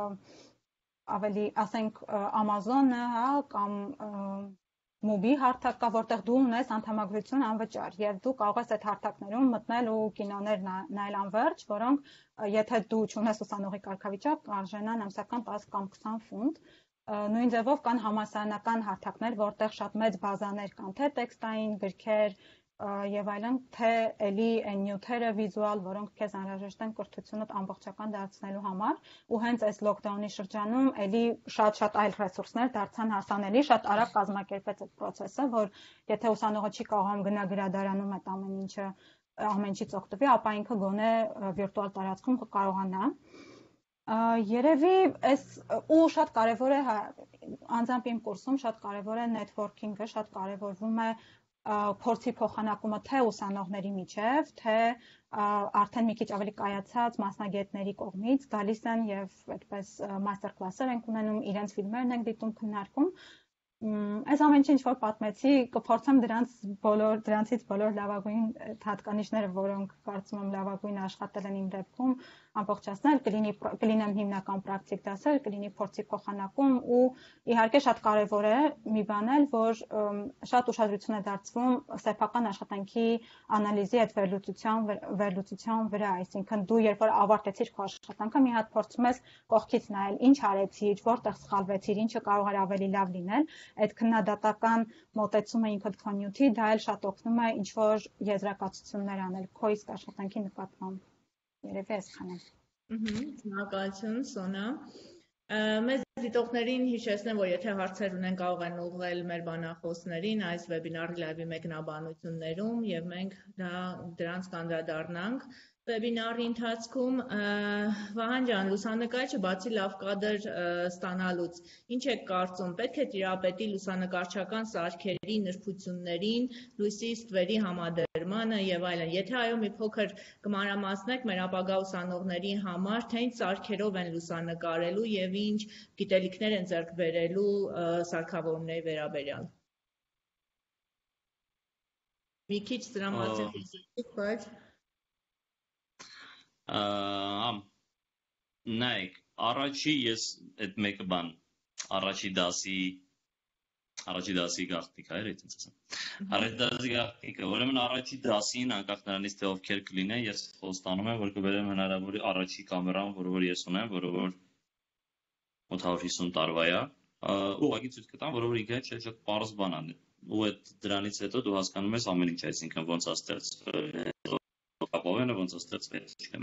ավելի, ասենք, Amazon-ը, հա, կամ Mubi հարթակ կա, որտեղ դու ունես անդամագրություն անվճար եւ դու կարող ես այդ հարթակներում մտնել ու կինոներ նայել անվերջ, որոնք եթե դու չունես ուսանողի կարգավիճակ, կարժենան ամսական 10 կամ 20 ֆունտ։ Նույն ձևով կան համալսարանական հարթակներ, որտեղ շատ մեծ բազաներ կան, թե տեքստային, գրքեր եւ այլն, թե էլի այն նյութերը վիզուալ, որոնք քեզ անհրաժեշտ են կրթությունդ ամբողջական դարձնելու համար, ու հենց այս լոկդաունի շրջանում էլի շատ այլ ռեսուրսներ դարձան հասանելի, շատ արագ կազմակերպեց այդ process-ը, որ եթե ուսանողը չի կարողանում գնա գրադարանում այդ ամեն ինչը ամեն ինչից օգտվի, ապա ինքը գոնե վիրտուալ տարածքում կկարողանա։ Երևի այս ու շատ կարևոր է անձամբ իմ կուրսում շատ կարևոր է networking-ը, շատ կարևորվում է փորձի փոխանակումը թե ուսանողների միջև, թե արդեն մի քիչ ավելի կայացած մասնագետների կողմից գալիս են եւ այդպես մաստեր կլասեր են ունենում, իրենց ֆիլմերն են դիտում, քննարկում։ Այս ամեն ինչ որ պատմեցի, կփորձեմ դրանցից բոլոր լավագույն հատկանիշները, որոնք կարծում եմ լավագույն աշխատել են իմ դեպքում, ամբողջացնել, կլինեմ հիմնական պրակտիկ դասեր, կլինի փորձի փոխանակում ու իհարկե շատ կարևոր է մի բան էլ, որ շատ ուշադրություն է դարձվում սեփական աշխատանքի անալիզի այդ վերլուծության վրա, այսինքն դու երբ որ ավարտեցիր քո աշխատանքը, մի հատ փորձում ես կողքից նայել, ինչ արեցիր, որտեղ սխալվեցիր, ինչը կարող էր ավելի լավ լինել, այդ քննադատական մոտեցումը ինքդ քո նյութի, դա էլ շատ օգնում է ինչ որ եզրակացություններ անել քո իսկ աշխատանքի նկատմամբ։ Երևի այսքանը։ Շնորհակալություն, Սոնա։ Մեզ դիտողներին հիշեցնեմ, որ եթե հարցեր ունեն, կարող են ուղղել մեր բանախոսներին այս վեբինարի լայվի մեկնաբանություններում եւ մենք դրանց կանդրադառնանք վեբինարի ընթացքում։ Վահան ջան, լուսանկարիչը բացի լավ կադր ստանալուց, ինչ եք կարծում, պետք է տիրապետի լուսանկարչական սարքերի նրբություններին, լույսի ստվերի համադրմանը եւ այլն։ Եթե այո, մի փոքր կմանրամասնեք մեր ապագա ուսանողների համար, թե ինչ սարքերով են լուսանկարելու եւ ինչ գիտելիքներ են ձեռք բերելու սարքավորումների վերաբերյալ։ Մի քիչ դրա մասին խոսեցիք, բայց նայեք, առաջի ես այդ մեկը բան, առաջի դասի գաղտնիք է, այդպես ասեմ։ Առաջի դասի գաղտնիքը, ուրեմն առաջի դասին անկախ նրանից թե ովքեր կլինեն, ես խոստանում եմ, որ կբերեմ հնարավոր առաջի կամերան, որը ես ունեմ, որը որ 850 տարվա է, ուղղակի ցույց կտամ, որը որ ինքը շատ պարզ բան է։ Ու այդ դրանից հետո դու հասկանում ես ամեն ինչ, այսինքն ոնց է ստեղծվել, ապավենը ոնց է ստեղծվել, չգիտեմ,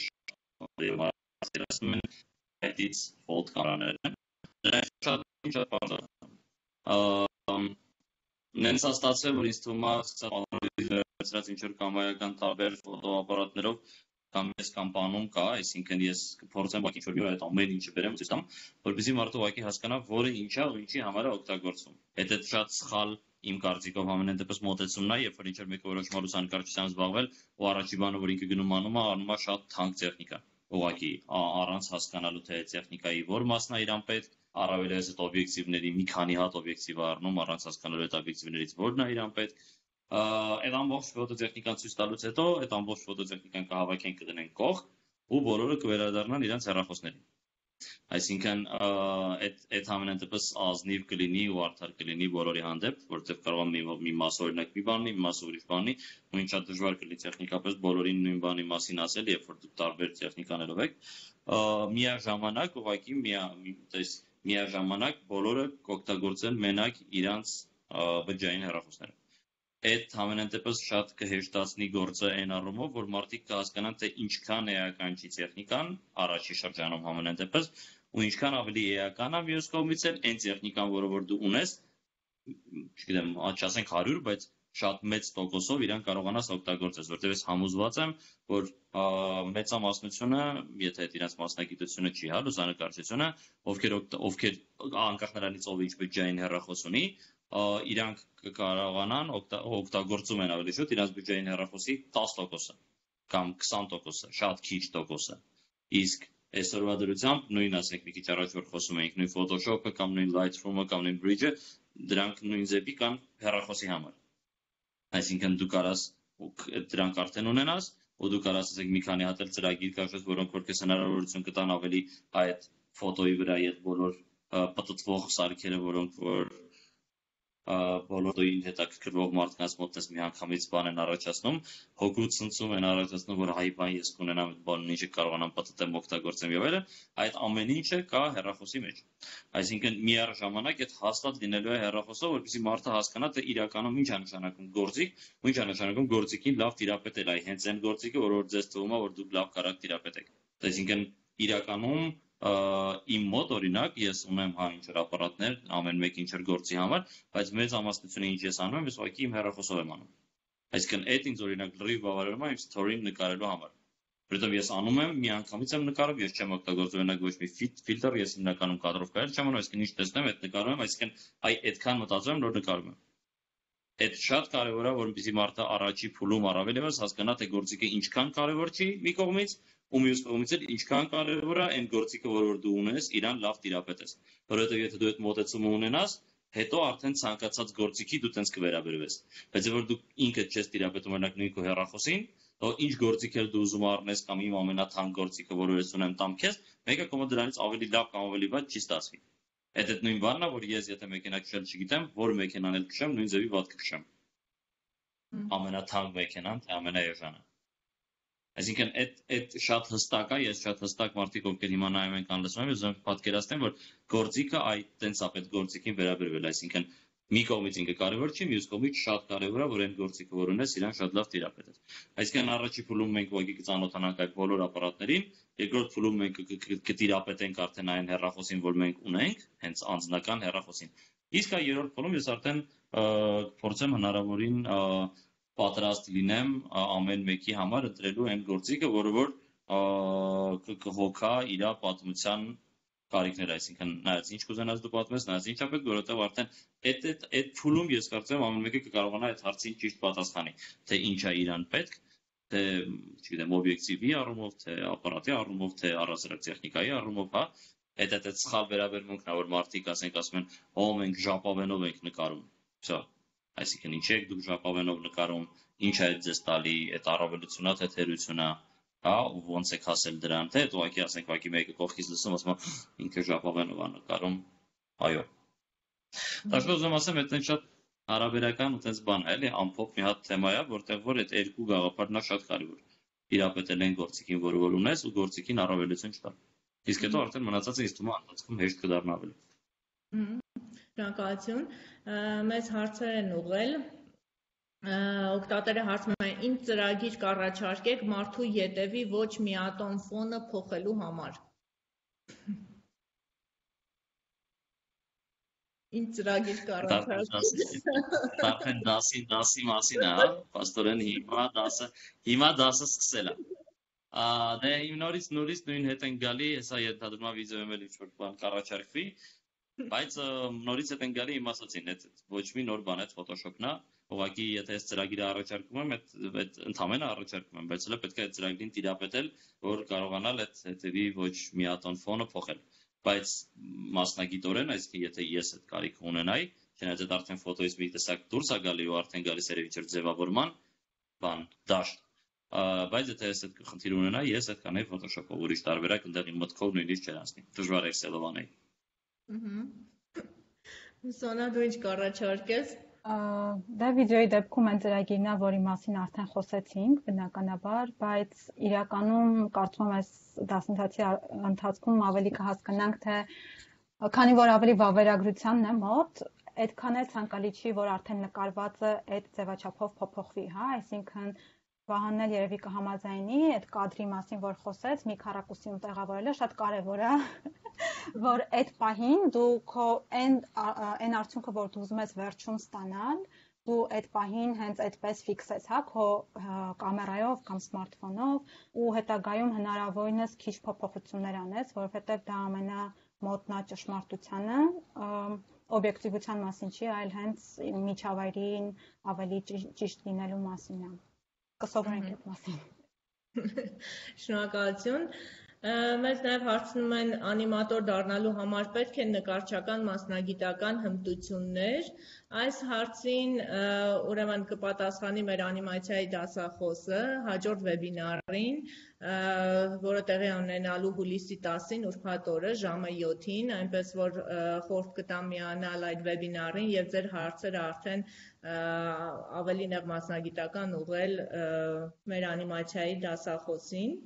այդից ֆոլդ կանաներն դրանք շատ պարզ են։ Նենց է ստացվել, որ ինձ թվում է ցած ինչ-որ կամայական տարբեր ֆոտոապարատներով կամ ես կամ բանում կա, այսինքն ես կփորձեմ ինչ-որ մի այդ ամեն ինչը բերեմ ցույց տամ, որպեսզի մարդը ուղղակի հասկանա, որը ինչա ու ինչի համար է օգտագործվում։ Այդ շատ սխալ իմ կարծիքով ամենայն դեպս մոտեցումն է, երբ որ ինչ-որ մեկը որոշում լուսանկարչությամբ զբաղվել ու առաջի բանը, որ ինքը գնում անում է շատ թանկ տեխնիկա։ Ուղղակի առանց հասկանալու թե տեխնիկայի որ մասն է իրան պետք, առավելևս այդ օբյեկտիվների մի քանի հատ օբյեկտիվ առնում, առանց հասկանալու այդ օբյեկտիվներից որն է իրան պետք։ Այդ ամբողջ ֆոտոտեխնիկան ցույց տալուց հետո այդ ամբողջ ֆոտոտեխնիկան կհավաքենք կդնենք կողք ու բոլորը կվերադառնան իրենց հեռախոսներին։ Այսինքն այդ ամենայն դեպս ազնիվ կլինի ու արդար կլինի բոլորի հանդեպ, որովհետև կարող է մի մաս օրինակ մի բանի, մի մաս ուրիշ բանի, ու ինչ շատ դժվար կլինի տեխնիկապես բոլորին նույն բանի մասին ասել, երբ որ դուք տարբեր տեխնիկաներով եք, միաժամանակ ուղղակի միաժամանակ բոլորը կօգտագործեն մենակ իրանց բջջային հեռախոսները։ Այդ ամենայն դեպս շատ կհեշտացնի գործը այն առումով, որ մարդիկ կհասկանան, թե ինչքան էական չի տեխնիկան առաջի շրջանում ամենայն դեպս ու ինչքան ավելի էական է մյուս կողմից էլ այն տեխնիկան, որը որ դու ունես, չգիտեմ, չասենք 100, բայց շատ մեծ տոկոսով իրան կարողանաս օգտագործես, որտեղ ես համոզված եմ, որ մեծամասնությունը, եթե այդ իրենց մասնագիտությունը չի, լուսանկարչությունը, ովքեր անկախ նրանից ով ինչ բջջային հեռախոս ունի, իրանք կկարողանան օգտագործում են ավելի շուտ իրանց բյուջեային հեռախոսի 10%-ը կամ 20%-ը, շատ քիչ տոկոսը։ Իսկ այսօրվա դրությամբ նույն ասենք մի քիչ առաջ որ խոսում էինք նույն Photoshop-ը կամ նույն Lightroom-ը կամ նույն Bridge-ը, դրանք նույն ձևի կան հեռախոսի համար։ Այսինքն դու կարաս դրանք արդեն ունենաս ու դու կարաս ասենք մի քանի հատ էլ ծրագիր կաշես, որոնք որ քեզ հնարավորություն կտան ավելի այդ ֆոտոյի վրա այդ բոլոր պտտվող սարքերը, որոնք որ բոլորին հետաքրքրվող մարդկանց մոտ ես միանգամից բան են առաջացնում, հոգու ցնցում են առաջացնում, որ հայ բան ես կունենամ այդ բանն ինչը կարողանամ պատտեմ օգտագործեմ եւ այլն, այդ ամեն ինչը կա հեռախոսի մեջ։ Այսինքն միառժամանակ այդ հաստատ լինելու է հեռախոսով, որպեսզի մարդը հասկանա թե իրականում ինչ է նշանակում գործիք, ու ինչ է նշանակում գործիքին լավ տիրապետել, այ հենց այն գործիքը, որ ձեզ թվում է, որ դուք լավ կարաք տիրապետեք։ Այսինքն իրականում իմ մոտ օրինակ ես ունեմ ինչ-որ ապարատներ, ամեն մեկ ինչ-որ գործի համար, բայց մեծ ամասնությունը ինչ ես անում եմ, ես ուղղակի իմ հեռախոսով եմ անում։ Այսինքն այդ ինձ օրինակ լրիվ բավարարում է իմ story-ին նկարելու համար։ Որովհետև ես անում եմ, մի անգամից եմ նկարում, ես չեմ օգտագործում օրինակ ոչ մի ֆիլտր, ես հիմնականում կադրով կարել չեմ անում, այսինքն ինչ տեսնեմ, այդ նկարում եմ, այսինքն այդքան մտածում եմ, որ նկարում եմ։ Այդ շատ կարևոր է, որպեսզի մարդը առաջի փուլում առավել ևս հասկանա, թե գործիքը ինչքան կարևոր չի մի կողմից, ու մյուս կողմից էլ ինչքան կարևոր է այն գործիքը, որ դու ունես, իրան լավ տիրապետես։ Որովհետև եթե դու այդ մոտեցումը ունենաս, հետո արդեն ցանկացած գործիքի դու տենց կվերաբերվես։ Բայց որ դու ինքդ չես տիրապետում օրինակ նույն քո հեռախոսին, то ինչ գործիք էլ դու ուզում առնես կամ իմ ամենաթանկ գործիքը, որը ես ունեմ տամ քեզ, մեկը կոմոդ դրանից ավելի լավ կամ ավելի վատ չի ստացվի։ Այդ նույն բանն է, որ ես եթե մեքենա քշել չգիտեմ, որ մեքենան էլ քշեմ, նույն ձևի վատ կքշեմ։ Ամենաթանկ մեքենան, թե ամենաեժանը։ Այսինքն այդ շատ հստակ է, ես շատ հստակ մարդիկ ովքեր հիմա նայում են կան լսում են, ուզում եմ պատկերացնեմ, որ գործիքը այդ տենց է պետք գործիքին վերաբերվել, այսինքն մի կողմից ինքը կարևոր չի, մյուս կողմից շատ կարևոր է, որ այն գործիքը, որ ունես, իրան շատ լավ տիրապետես։ Այսինքն առաջի փուլում մենք ուղղակի կծանոթանանք այդ բոլոր ապարատներին, երկրորդ փուլում մենք կտիրապետենք արդեն այն հեռախոսին, որ մենք ունենք, հենց անձնական հեռախոսին։ Իսկ երրորդ փուլում ես արդեն փորձեմ հնարավորին պատրաստ լինեմ ամեն մեկի համար ընտրելու այն գործիքը, որը որ կհոգա իր պատմության կարիքներ, այսինքն նայած ինչ կուզենաս դու պատմես, նայած ինչա պետք, որովհետև արդեն այդ փուլում ես կարծեմ ամեն մեկը կկարողանա այդ հարցին ճիշտ պատասխանի, թե ինչա իրան պետք, թե չգիտեմ օբյեկտիվի առումով, թե ապարատի առումով, թե առասարակ տեխնիկայի առումով, հա, այդ սխալ վերաբերմունքն է, որ մարդիկ ասում են, «Ո մենք ժապավենով ենք նկարում»։ Всё։ Այսինքն ինչ եք դուք ժապավենով նկարում, ինչ է այդ ձեզ տալի, այդ առավելությունա թե թերությունա, հա, ու ոնց եք հասել դրան, թե ուղղակի ասենք ուղղակի մեկը կողքից լսում ասում է ինքը ժապավենով է նկարում, այո։ Դաշնո ուզում ասեմ, այդ շատ հարաբերական ու տենց բան է, էլի ամփոփ մի հատ թեմա է, որտեղ որ այդ երկու գաղափարն է շատ կարևոր։ Տիրապետել են գործիքին, որը որ ունես, ու գործիքին առավելություն չտալ։ Իսկ հետո արդեն մնացածը ինձ թվում է ընթացքում հեշտ կդառնա ավելի։ Շնորհակալություն։ Մեծ հարցեր են ուղղել։ Օգտատերը հարցնում է, ինչ ծրագիր կառաջարկեք մարդու ետևի ոչ միատոն ֆոնը փոխելու համար։ Ինչ ծրագիր կառաջարկեք։ Արդեն դասի մասին է, հա, պաստորեն հիմա դասը սկսել է։ Դե իմ նորից նույն հետ են գալի, հեսա ենթադրում եմ վիդեոյում էլ ինչ-որ բան կառաջարկվի, բայց նորից հետ են գալի իմ ասացին, այդ ոչ մի նոր բան է, Photoshop-ն է, ուղղակի եթե այս ծրագիրը առաջարկում եմ, այդ ընդհանրապես առաջարկում եմ, բայց հələ պետք է այդ ծրագրին տիրապետել, որ կարողանալ այդ հետևի ոչ միատոն ֆոնը փոխել։ Բայց մասնագիտորեն, այսինքն եթե ես այդ կարիքը ունենայի, չնայած այդ արդեն ֆոտոից մի տեսակ դուրս է գալի ու արդեն գալիս երևի չէ ձևավորման բան, դաշտ, բայց եթե ես այդ խնդիր ունենայի, ես այդ կանեի Photoshop-ով, ուրիշ տարբերակ ընդեղ իմ մտքով նույնիսկ չէր անցնի, դժվար Excel-ով անեի։ Սոնա, դու ինչ կառաջարկես։ Դա վիդեոյի դեպքում այն ծրագիրն է, որի մասին արդեն խոսեցինք, բնականաբար, բայց իրականում կարծում եմ այս դասընթացի ընթացքում ավելի կհասկանանք, թե քանի որ ավելի վավերագրությանն է մոտ, այդքան էլ ցանկալի չի, որ արդեն նկարվածը այդ ձևաչափով փոփոխվի, հա, այսինքն Վահանն էլ երևի կհամաձայնի, այդ կադրի մասին, որ խոսեց, մի քառակուսիում տեղավորելը շատ կարևոր է, որ այդ պահին դու քո այն արդյունքը, որ դու ուզում ես վերջում ստանալ, դու այդ պահին հենց այդպես ֆիքսես, հա, քո կամերայով կամ սմարթֆոնով ու հետագայում հնարավորինս քիչ փոփոխություններ անես, որովհետև դա ամենամոտնա ճշմարտությանը, օբյեկտիվության մասին չի, այլ հենց միջավայրին ավելի ճիշտ լինելու մասին է։ Կսովորենք այդ մասին։ Շնորհակալություն։ Մեզ նաև հարցնում են անիմատոր դառնալու համար պետք է նկարչական մասնագիտական հմտություններ։ Այս հարցին ուրեմն կպատասխանի մեր անիմացիայի դասախոսը հաջորդ վեբինարին, որը տեղի ունենալու հուլիսի 10-ին ուրբաթ օրը ժամը 7-ին, այնպես որ խորհուրդ կտամ միանալ այդ վեբինարին եւ ձեր հարցերը արդեն ավելի նեղ մասնագիտական ուղղել մեր անիմացիայի դասախոսին։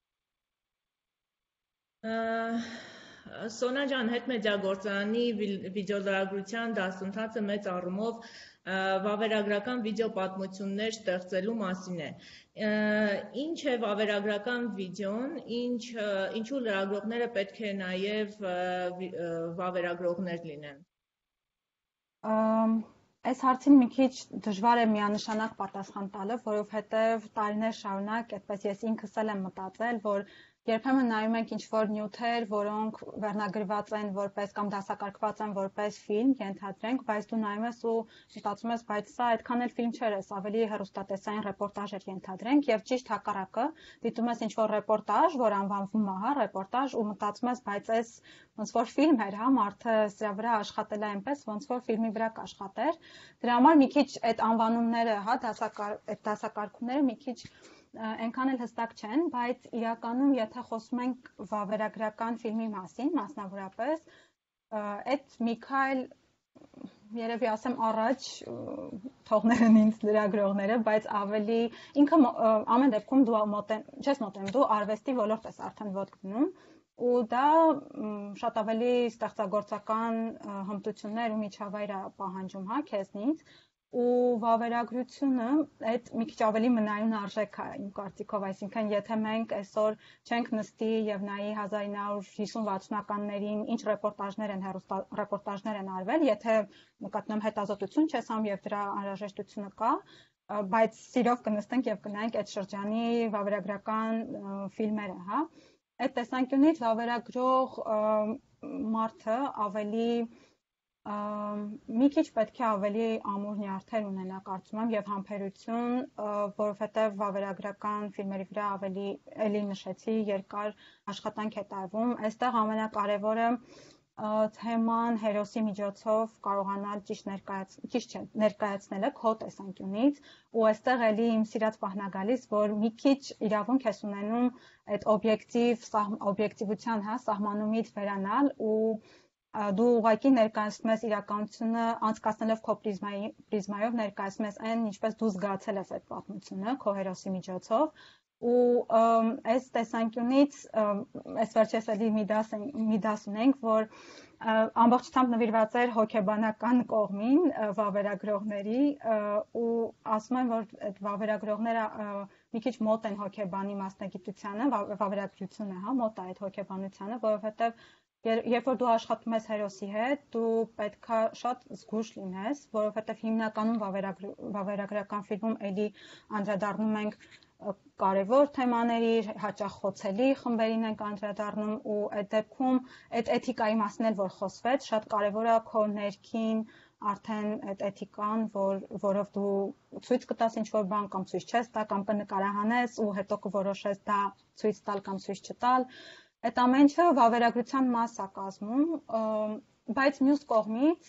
Սոնա ջան, հետմեդիագործարանի վիդեոլրագրության դասընթացը մեծ առումով վավերագրական վիդեո պատմություններ ստեղծելու մասին է։ Ինչ է վավերագրական վիդեոն, ինչու լրագրողները պետք է նաև վավերագրողներ լինեն։ Այս հարցին մի քիչ դժվար է միանշանակ պատասխան տալը, որովհետև տարիներ շարունակ այդպես ես ինքս էլ եմ մտածել, որ երբեմն նայում ենք ինչ-որ նյութեր, որոնք վերնագրված են որպես կամ դասակարգված են որպես ֆիլմ, ենթադրենք, բայց դու նայում ես ու մտածում ես, բայց սա այդքան էլ ֆիլմ չէր, էս ավելի հեռուստատեսային ռեպորտաժ էր ենթադրենք, եւ ճիշտ հակառակը, դիտում ես ինչ-որ ռեպորտաժ, որ անվանվում է, հա, ռեպորտաժ ու մտածում ես, բայց էս ոնց որ ֆիլմ էր, հա, մարդը սրա վրա աշխատել է այնպես, ոնց որ ֆիլմի վրա կաշխատեր։ Դրա համար մի քիչ այդ անվանումները, հա, այդ դասակարգումները մի քիչ այնքան էլ հստակ չեն, բայց իրականում եթե խոսում ենք վավերագրական ֆիլմի մասին, մասնավորապես, այդ Միքայել երևի ասեմ առաջ թողներն ինձ լրագրողները, բայց ավելի ինքը ամեն դեպքում դու չես մոտենում, դու արվեստի ոլորտ ես արդեն ոտք դնում ու դա շատ ավելի ստեղծագործական հմտություններ ու միջավայր է պահանջում, հա, քեզնից ու վավերագրությունը այդ մի քիչ ավելի մնայուն արժեք է իմ կարծիքով, այսինքն եթե մենք այսօր չենք նստի եւ նայի 1950-60-ականներին ինչ ռեպորտաժներ են արվել, եթե նկատном հետազոտություն չես անում եւ դրա անհրաժեշտությունը կա, բայց սիրով կնստենք եւ կնայենք այդ շրջանի վավերագրական ֆիլմերը, հա, այդ տեսանկյունից վավերագրող մարդը ավելի մի քիչ պետք է ավելի ամուր նյարդեր ունենա կարծում եմ եւ համբերություն, որովհետեւ վավերագրական ֆիլմերի վրա ավելի էլի նշեցի երկար աշխատանք է տարվում, այստեղ ամենակարևորը թեման հերոսի միջոցով կարողանալ ճիշտ ներկայացնելը քո տեսանկյունից ու այստեղ էլի իմ սիրած պահն է գալիս, որ մի քիչ իրավունք ես ունենում այդ օբյեկտիվության, հա, սահմանումից վերանալ ու դու ուղղակի ներկայացնում ես իրականությունը անցկացնելով քո պրիզմայով ներկայացնում ես այն ինչպես դու զգացել ես այդ պատմությունը քո հերոսի միջոցով ու այս տեսանկյունից այս վերջերս էլի մի դաս ունենք որ ամբողջությամբ նվիրված էր հոգեբանական կողմին վավերագրողների ու ասում են որ այդ վավերագրողները մի քիչ մոտ են հոգեբանի մասնագիտությանը վավերագրությունը հա մոտ է այդ հոգեբանությանը որովհետև Երբ որ դու աշխատում ես հերոսի հետ, դու պետքա շատ զգույշ լինես, որովհետև հիմնականում վավերագրական ֆիլմում էլի անդրադառնում ենք կարևոր թեմաների, հաճախ խոցելի խմբերին ենք անդրադառնում ու այդ դեպքում այդ էթիկայի մասին էլ որ խոսվեց, շատ կարևոր է քո ներքին արդեն այդ էթիկան, որով դու ցույց կտաս ինչ-որ բան կամ ցույց չես տա կամ կնկարահանես ու հետո կորոշես դա ցույց տալ կամ ցույց չտալ Այդ ամեն ինչը վավերագրության մաս է կազմում, բայց մյուս կողմից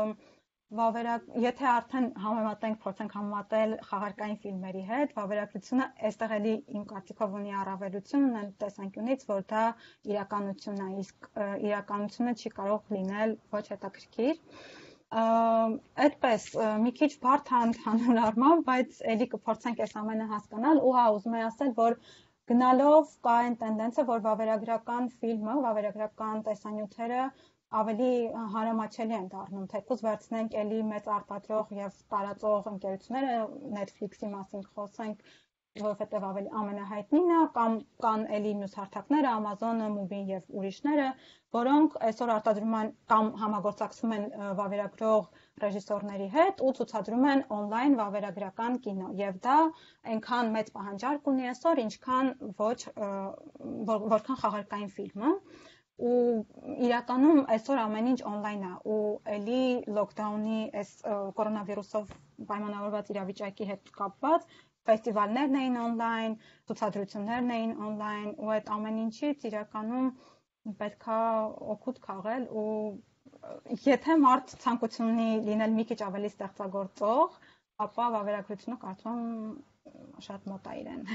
եթե արդեն փորձենք համեմատել խաղարկային ֆիլմերի հետ, վավերագրությունը այստեղ էլի իմ կարծիքով ունի առավելություն այն տեսանկյունից, որ դա իրականությունն է, իսկ իրականությունը չի կարող լինել ոչ հետաքրքիր։ Այդպես մի քիչ բարդ ընդհանուր առմամբ, բայց էլի կփորձենք այս ամենը հասկանալ ու հա ուզում եմ ասել, որ Գնալով կա այն տենդենսը, որ վավերագրական ֆիլմը, վավերագրական տեսանյութերը ավելի հարամաչելի են դառնում, թեկուզ վերցնենք էլի մեծ արտադրող եւ տարածող ընկերությունները, Netflix-ի մասին խոսենք, որովհետեւ ավելի ամենահայտնին է, կամ կան էլի մյուս հարթակները, Amazon-ը, Mubi-ն եւ ուրիշները, որոնք այսօր արտադրում են կամ համագործակցում են վավերագրող ռեժիսորների հետ ու ցուցադրում են on-line վավերագրական կինո եւ դա այնքան մեծ պահանջարկ ունի այսօր, ինչքան որքան խաղարկային ֆիլմը ու իրականում այսօր ամեն ինչ on-line է ու էլի lockdown-ի այս կորոնավիրուսով պայմանավորված իրավիճակի հետ կապված ֆեստիվալներն էին on-line, ցուցադրություններն էին on-line ու այդ ամեն ինչից իրականում պետքա օգուտ քաղել ու եթե մարդ ցանկություն ունի լինել մի քիչ ավելի ստեղծագործող, ապա վավերագրությունը կարծում եմ շատ մոտ է իրեն։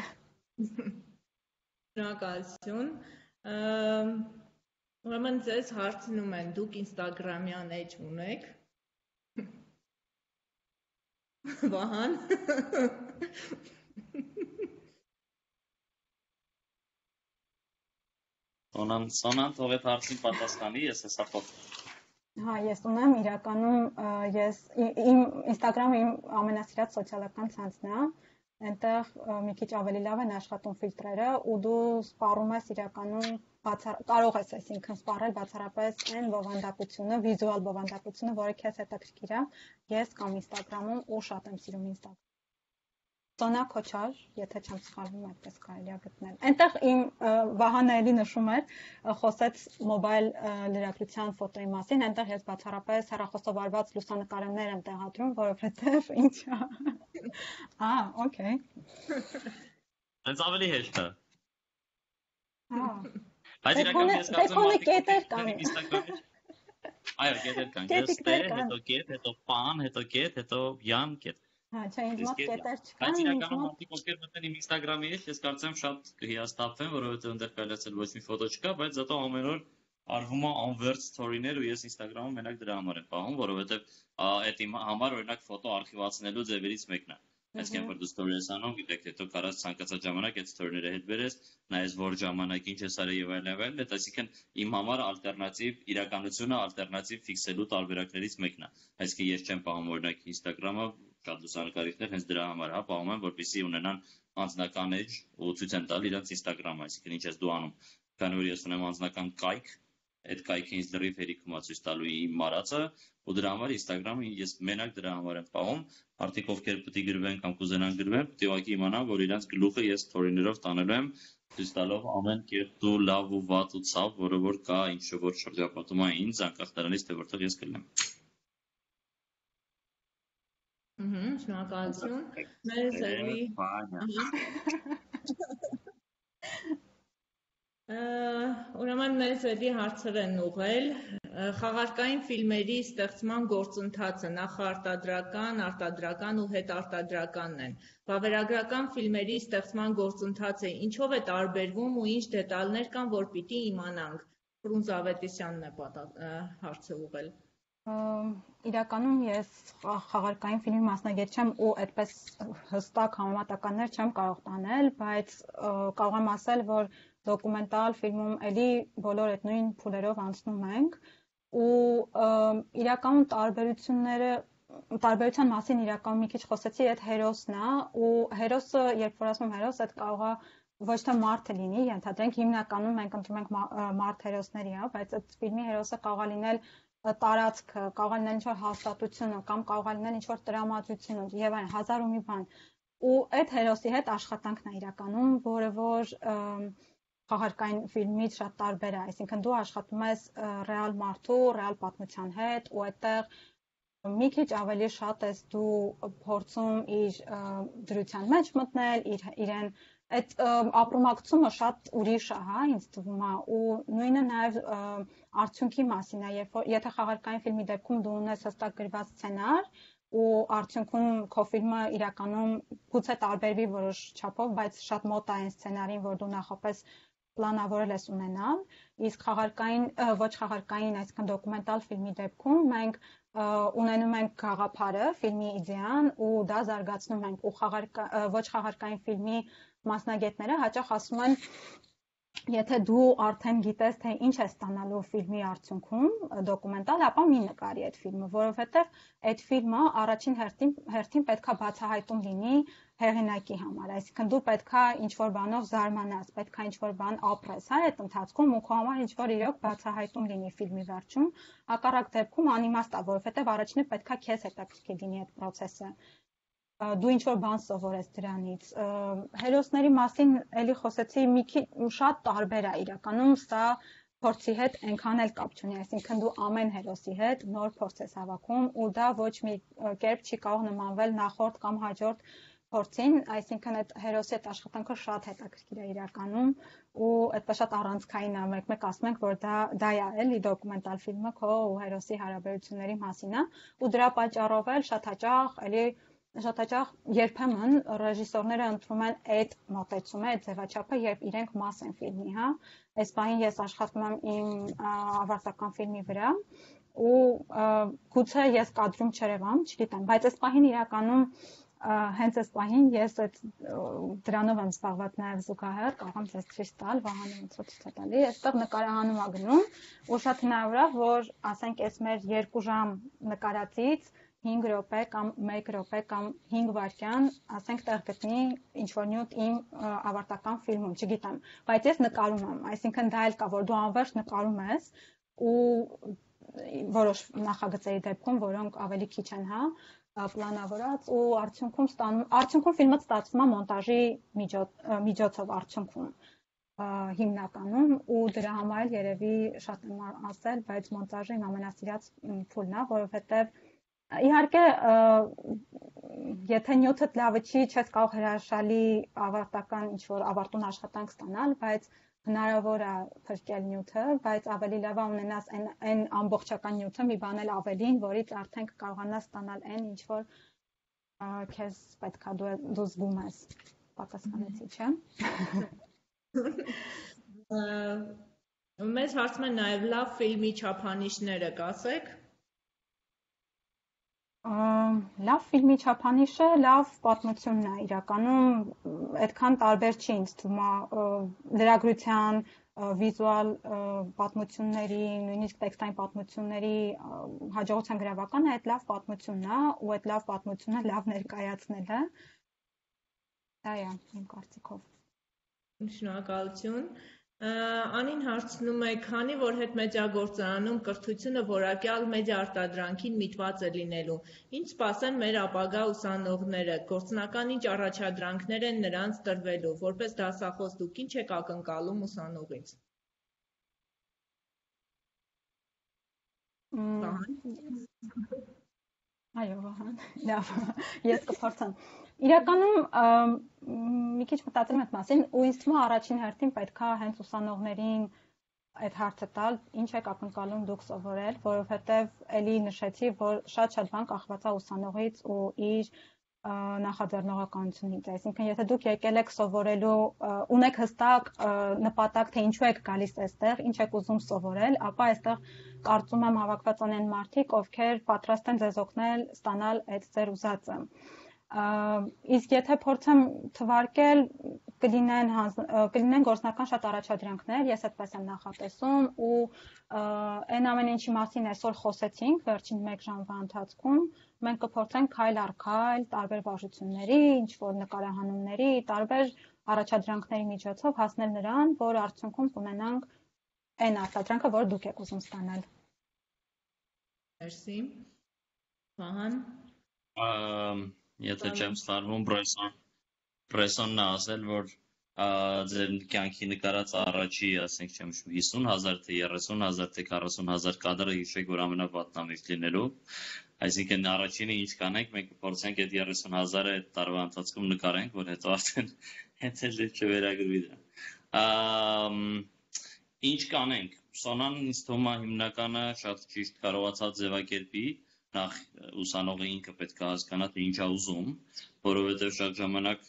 Շնորհակալություն։ Ուրեմն ձեզ հարցնում են, դուք Instagram-յան էջ ունեք։ Վահան։ Սոնան թող այդ հարցին պատասխանի, ես հեսա փոխեմ։ Հա, ես ունեմ իրականում իմ Instagram-ը իմ ամենասիրած սոցիալական ցանցն է, այնտեղ մի քիչ ավելի լավ են աշխատում ֆիլտրերը ու դու սպառում ես իրականում կարող ես այսինքն սպառել բացառապես այն բովանդակությունը, վիզուալ բովանդակությունը, որը քեզ հետաքրքիր է։ Ես կամ Instagram-ում ու շատ եմ սիրում Instagram։ Սոնա Քոչար, եթե չեմ սխալվում, այդպես կարելի է գտնել։ Այնտեղ իմ Վահանը էլի նշում էր, խոսեց մոբայլ լրագրության ֆոտոյի մասին, այնտեղ ես բացառապես հեռախոսով արված լուսանկարներ եմ տեղադրում, որովհետև ինչա։ Okay։ Հենց ավելի հեշտ է։ Բայց իրականում ես կարծում եմ Instagram-ից այո, կետեր կան։ Հետո կետ, հետո պան, հետո կետ, հետո յան կետ։ Չէ, ինձ մոտ կետեր չկան։ Բայց իրականում մարդիկ ովքեր մտնեն իմ Instagram-ի մեջ, ես կարծեմ շատ կհիասթափվեն, որովհետև այնտեղ կարելացել ոչ մի ֆոտո չկա, բայց զատո ամեն օր արվում է անվերջ story-ներ ու ես Instagram-ում մենակ դրա համար եմ պահում, որովհետև այդ իմ համար օրինակ ֆոտո արխիվացնելու ձևերից մեկն է։ Այսինքն որ դու story ես անում, գիտեք, հետո կարաս ցանկացած ժամանակ այդ story-ները հետ բերես, նայես որ ժամանակ ինչ ես արել եւ այլն, այսինքն իմ համար ալտերնատիվ իրականությունը ալտերնատիվ ֆիքսելու տարբերակներից մեկն է։ Այսինքն ես չեմ պահում օրինակ Instagram-ը շատ լուսանկարիչներ հենց դրա համար հա պահում են, որպեսզի ունենան անձնական էջ ու ցույց են տալ իրենց Instagram-ը, այսինքն ինչ ես դու անում։ Քանի որ ես ունեմ անձնական կայք, այդ կայքը ինձ լրիվ հերիքում է ցույց տալու իմ մարածը, ու դրա համար Instagram-ը ես մենակ դրա համար եմ պահում։ Արդյոք ովքեր պետք է գրվեն կամ կուզենան գրվեն, պետք է ուղղակի իմանան, որ իրենց գլուխը ես story-ներով տանելու եմ, ցույց տալով ամեն կերպ ու լավ ու վատ ու ցավ, որը որ կա, ինչ որ շրջապատում է ինձ, անկախ դրանից թե որտեղ ես կլինեմ։ Շնորհակալություն։ Մեր զրույցի Ուրեմն մեզ էլի հարցեր են ուղղել խաղարկային ֆիլմերի ստեղծման գործընթացը նախարտադրական, արտադրական ու հետարտադրականն են։ Վավերագրական ֆիլմերի ստեղծման գործընթացը ինչով է տարբերվում ու ինչ դետալներ կան, որ պիտի իմանանք։ Ֆրունզ Ավետիսյանն է հարցը ուղղել։ Իրականում ես խաղարկային ֆիլմի մասնագետ չեմ ու այդպես հստակ համեմատականներ չեմ կարող տանել, բայց կարող եմ ասել, որ դոկումենտալ ֆիլմում էլի բոլոր այդ նույն փուլերով անցնում ենք ու իրականում տարբերության մասին իրականում մի քիչ խոսեցի, այդ հերոսն է ու հերոսը, երբ որ ասում եմ հերոս, այդ կարող է ոչ թե մարդը լինի, ենթադրենք հիմնականում մենք ընտրում ենք մարդ հերոսների, բայց այդ ֆիլմի հերոսը կարող է լինել տարածքը, կարող է լինել ինչ-որ հաստատությունը կամ կարող է լինել ինչ-որ տրամադրությունը եւ այլն, հազար ու մի բան։ Ու այդ հերոսի հետ աշխատանքն է իրականում, որը որ խաղարկային ֆիլմից շատ տարբեր է, այսինքն դու աշխատում ես ռեալ մարդու, ռեալ պատմության հետ ու այդտեղ մի քիչ ավելի շատ ես դու փորձում իր դրության մեջ մտնել, իրեն այդ ապրումակցումը շատ ուրիշ է, հա, ինձ թվում է ու նույնը նաև արդյունքի մասին է, եթե խաղարկային ֆիլմի դեպքում դու ունես հստակ գրված սցենար ու արդյունքում քո ֆիլմը իրականում գուցե տարբերվի որոշ չափով, բայց շատ մոտ է այն սցենարին, որ դու նախապես պլանավորել ես ունենալ, իսկ ոչ խաղարկային, այսինքն դոկումենտալ ֆիլմի դեպքում մենք ունենում ենք գաղափարը, ֆիլմի իդեան ու դա զարգացնում ենք ու ոչ խաղարկային ֆիլմի մասնագետները հաճախ ասում են, եթե դու արդեն գիտես, թե ինչ է ստանալու ֆիլմի արդյունքում, դոկումենտալ, ապա մի նկարի այդ ֆիլմը, որովհետև այդ ֆիլմը առաջին հերթին պետքա բացահայտում լինի հեղինակի համար, այսինքն դու պետքա ինչ-որ բանով զարմանաս, պետքա ինչ-որ բան ապրես, հա, այդ ընթացքում ու քո համար ինչ-որ իրոք բացահայտում լինի ֆիլմի վերջում, հակառակ դեպքում անիմաստ է, որովհետև առաջինը պետքա քեզ հետաքրքիր լինի այդ process-ը։ Դու ինչ-որ բան սովորես դրանից։ Հերոսների մասին էլի խոսեցի, մի քիչ շատ տարբեր է իրականում, սա փորձի հետ այնքան էլ կապ չունի, այսինքն դու ամեն հերոսի հետ նոր փորձ ես հավաքում ու դա ոչ մի կերպ չի կարող նմանվել նախորդ կամ հաջորդ փորձին, այսինքն այդ հերոսի հետ աշխատանքը շատ հետաքրքիր է իրականում ու այդպես շատ առանցքային է, մեկ ասում ենք, որ դա է էլի դոկումենտալ ֆիլմը քո ու հերոսի հարաբերությունների մասին է ու դրա պատճառով էլ շատ հաճախ երբեմն ռեժիսորները ընտրում են այդ մոտեցումը, այդ ձևաչափը, երբ իրենք մաս են ֆիլմի, հա։ Այս պահին ես աշխատում եմ իմ ավարտական ֆիլմի վրա ու գուցե ես կադրում չերևամ, չգիտեմ, բայց այս պահին իրականում հենց այս պահին ես դրանով եմ զբաղված նաև զուգահեռ, կարող եմ ձեզ ցույց տալ, Վահանը ոնց որ ցույց է տալի, այստեղ նկարահանում ա գնում ու շատ հնարավոր է, որ ասենք այս մեր 2 ժամ նկարածից 5 րոպե կամ 1 րոպե կամ 5 վայրկյան, ասենք տեղ գտնի ինչ որ նյութ իմ ավարտական ֆիլմում, չգիտեմ, բայց ես նկարում եմ, այսինքն դա էլ կա, որ դու անվերջ նկարում ես ու որոշ նախագծերի դեպքում, որոնք ավելի քիչ են, հա, պլանավորած ու արդյունքում ֆիլմը ստացվում է մոնտաժի միջոցով արդյունքում հիմնականում ու դրա համար էլ երևի շատ եմ ասել, բայց մոնտաժը իմ ամենասիրած փուլն է, որովհետև իհարկե եթե նյութդ լավը չի, չես կարող հրաշալի ավարտական ինչ-որ ավարտուն աշխատանք ստանալ, բայց հնարավոր է փրկել նյութը, բայց ավելի լավ է ունենաս այն ամբողջական նյութը, մի բան էլ ավելին, որից արդեն կարողանաս ստանալ այն, ինչ որ քեզ պետք է դու զգում ես, պատասխանեցի, չէ՞։ Մեզ հարցում են նաև լավ ֆիլմի չափանիշները կասեք։ Լավ ֆիլմի չափանիշը լավ պատմությունն է, իրականում այդքան տարբեր չի ինձ թվում է լրագրության, վիզուալ պատմությունների, նույնիսկ տեքստային պատմությունների հաջողության գրավականը այդ լավ պատմությունն է ու այդ լավ պատմությունը լավ ներկայացնել է։ Դա է իմ կարծիքով։ Շնորհակալություն։ Անին հարցնում է, քանի որ հետմեջագործարանում կրթությունը որակյալ մեդիա արտադրանքին միտված է լինելու, ինչ սպասեն մեր ապագա ուսանողները, գործնական ինչ առաջադրանքներ են նրանց տրվելու, որպես դասախոս դուք ինչ եք ակնկալում ուսանողից։ Այո, լավ, ես կփորձեմ։ Իրականում մի քիչ մտածել եմ այդ մասին ու ինձ թվում է առաջին հերթին պետք է հենց ուսանողներին այդ հարցը տալ, ինչ եք ակնկալում դուք սովորել, որովհետև էլի նշեցի, որ շատ բան կախված է ուսանողից ու իր նախաձեռնողականությունից, այսինքն եթե դուք եկել եք սովորելու, ունեք հստակ նպատակ, թե ինչու եք գալիս այստեղ, ինչ եք ուզում սովորել, ապա այստեղ կարծում եմ հավաքված են մարդիկ, ովքեր պատրաստ են ձեզ օգնել ստանալ այդ ձեր ուզածը։ Իսկ եթե փորձեմ թվարկել, կլինեն գործնական շատ առաջադրանքներ, ես այդպես եմ նախատեսում ու այն ամեն ինչի մասին այսօր խոսեցինք վերջին 1 ժամվա ընթացքում, մենք կփորձենք քայլ առ քայլ տարբեր վարժությունների, ինչ որ նկարահանումների, տարբեր առաջադրանքների միջոցով հասնել նրան, որ արդյունքում կունենանք այն արտադրանքը, որ դուք եք ուզում ստանալ։ Մերսի։ Վահան։ Եթե չեմ սխալվում, պրեսոնն ասել, որ ձեր կյանքի նկարած առաջի, ասենք չեմ շու 50,000 թե 30,000 թե 40,000 կադրը հիշեք, որ ամենապատնամիտ լինելու, այսինքն առաջինը ինչ կանենք, մենք փորձենք այդ 30,000-ը այդ տարվա ընթացքում նկարենք, որ հետո արդեն հետել չվերագրվի դա։ Ինչ կանենք, Սոնան ինձ թվում է հիմնականը շատ ճիշտ կարողացած ձևակերպի, նախ ուսանողը ինքը պետք է հասկանա, թե ինչ է ուզում, որովհետև շատ ժամանակ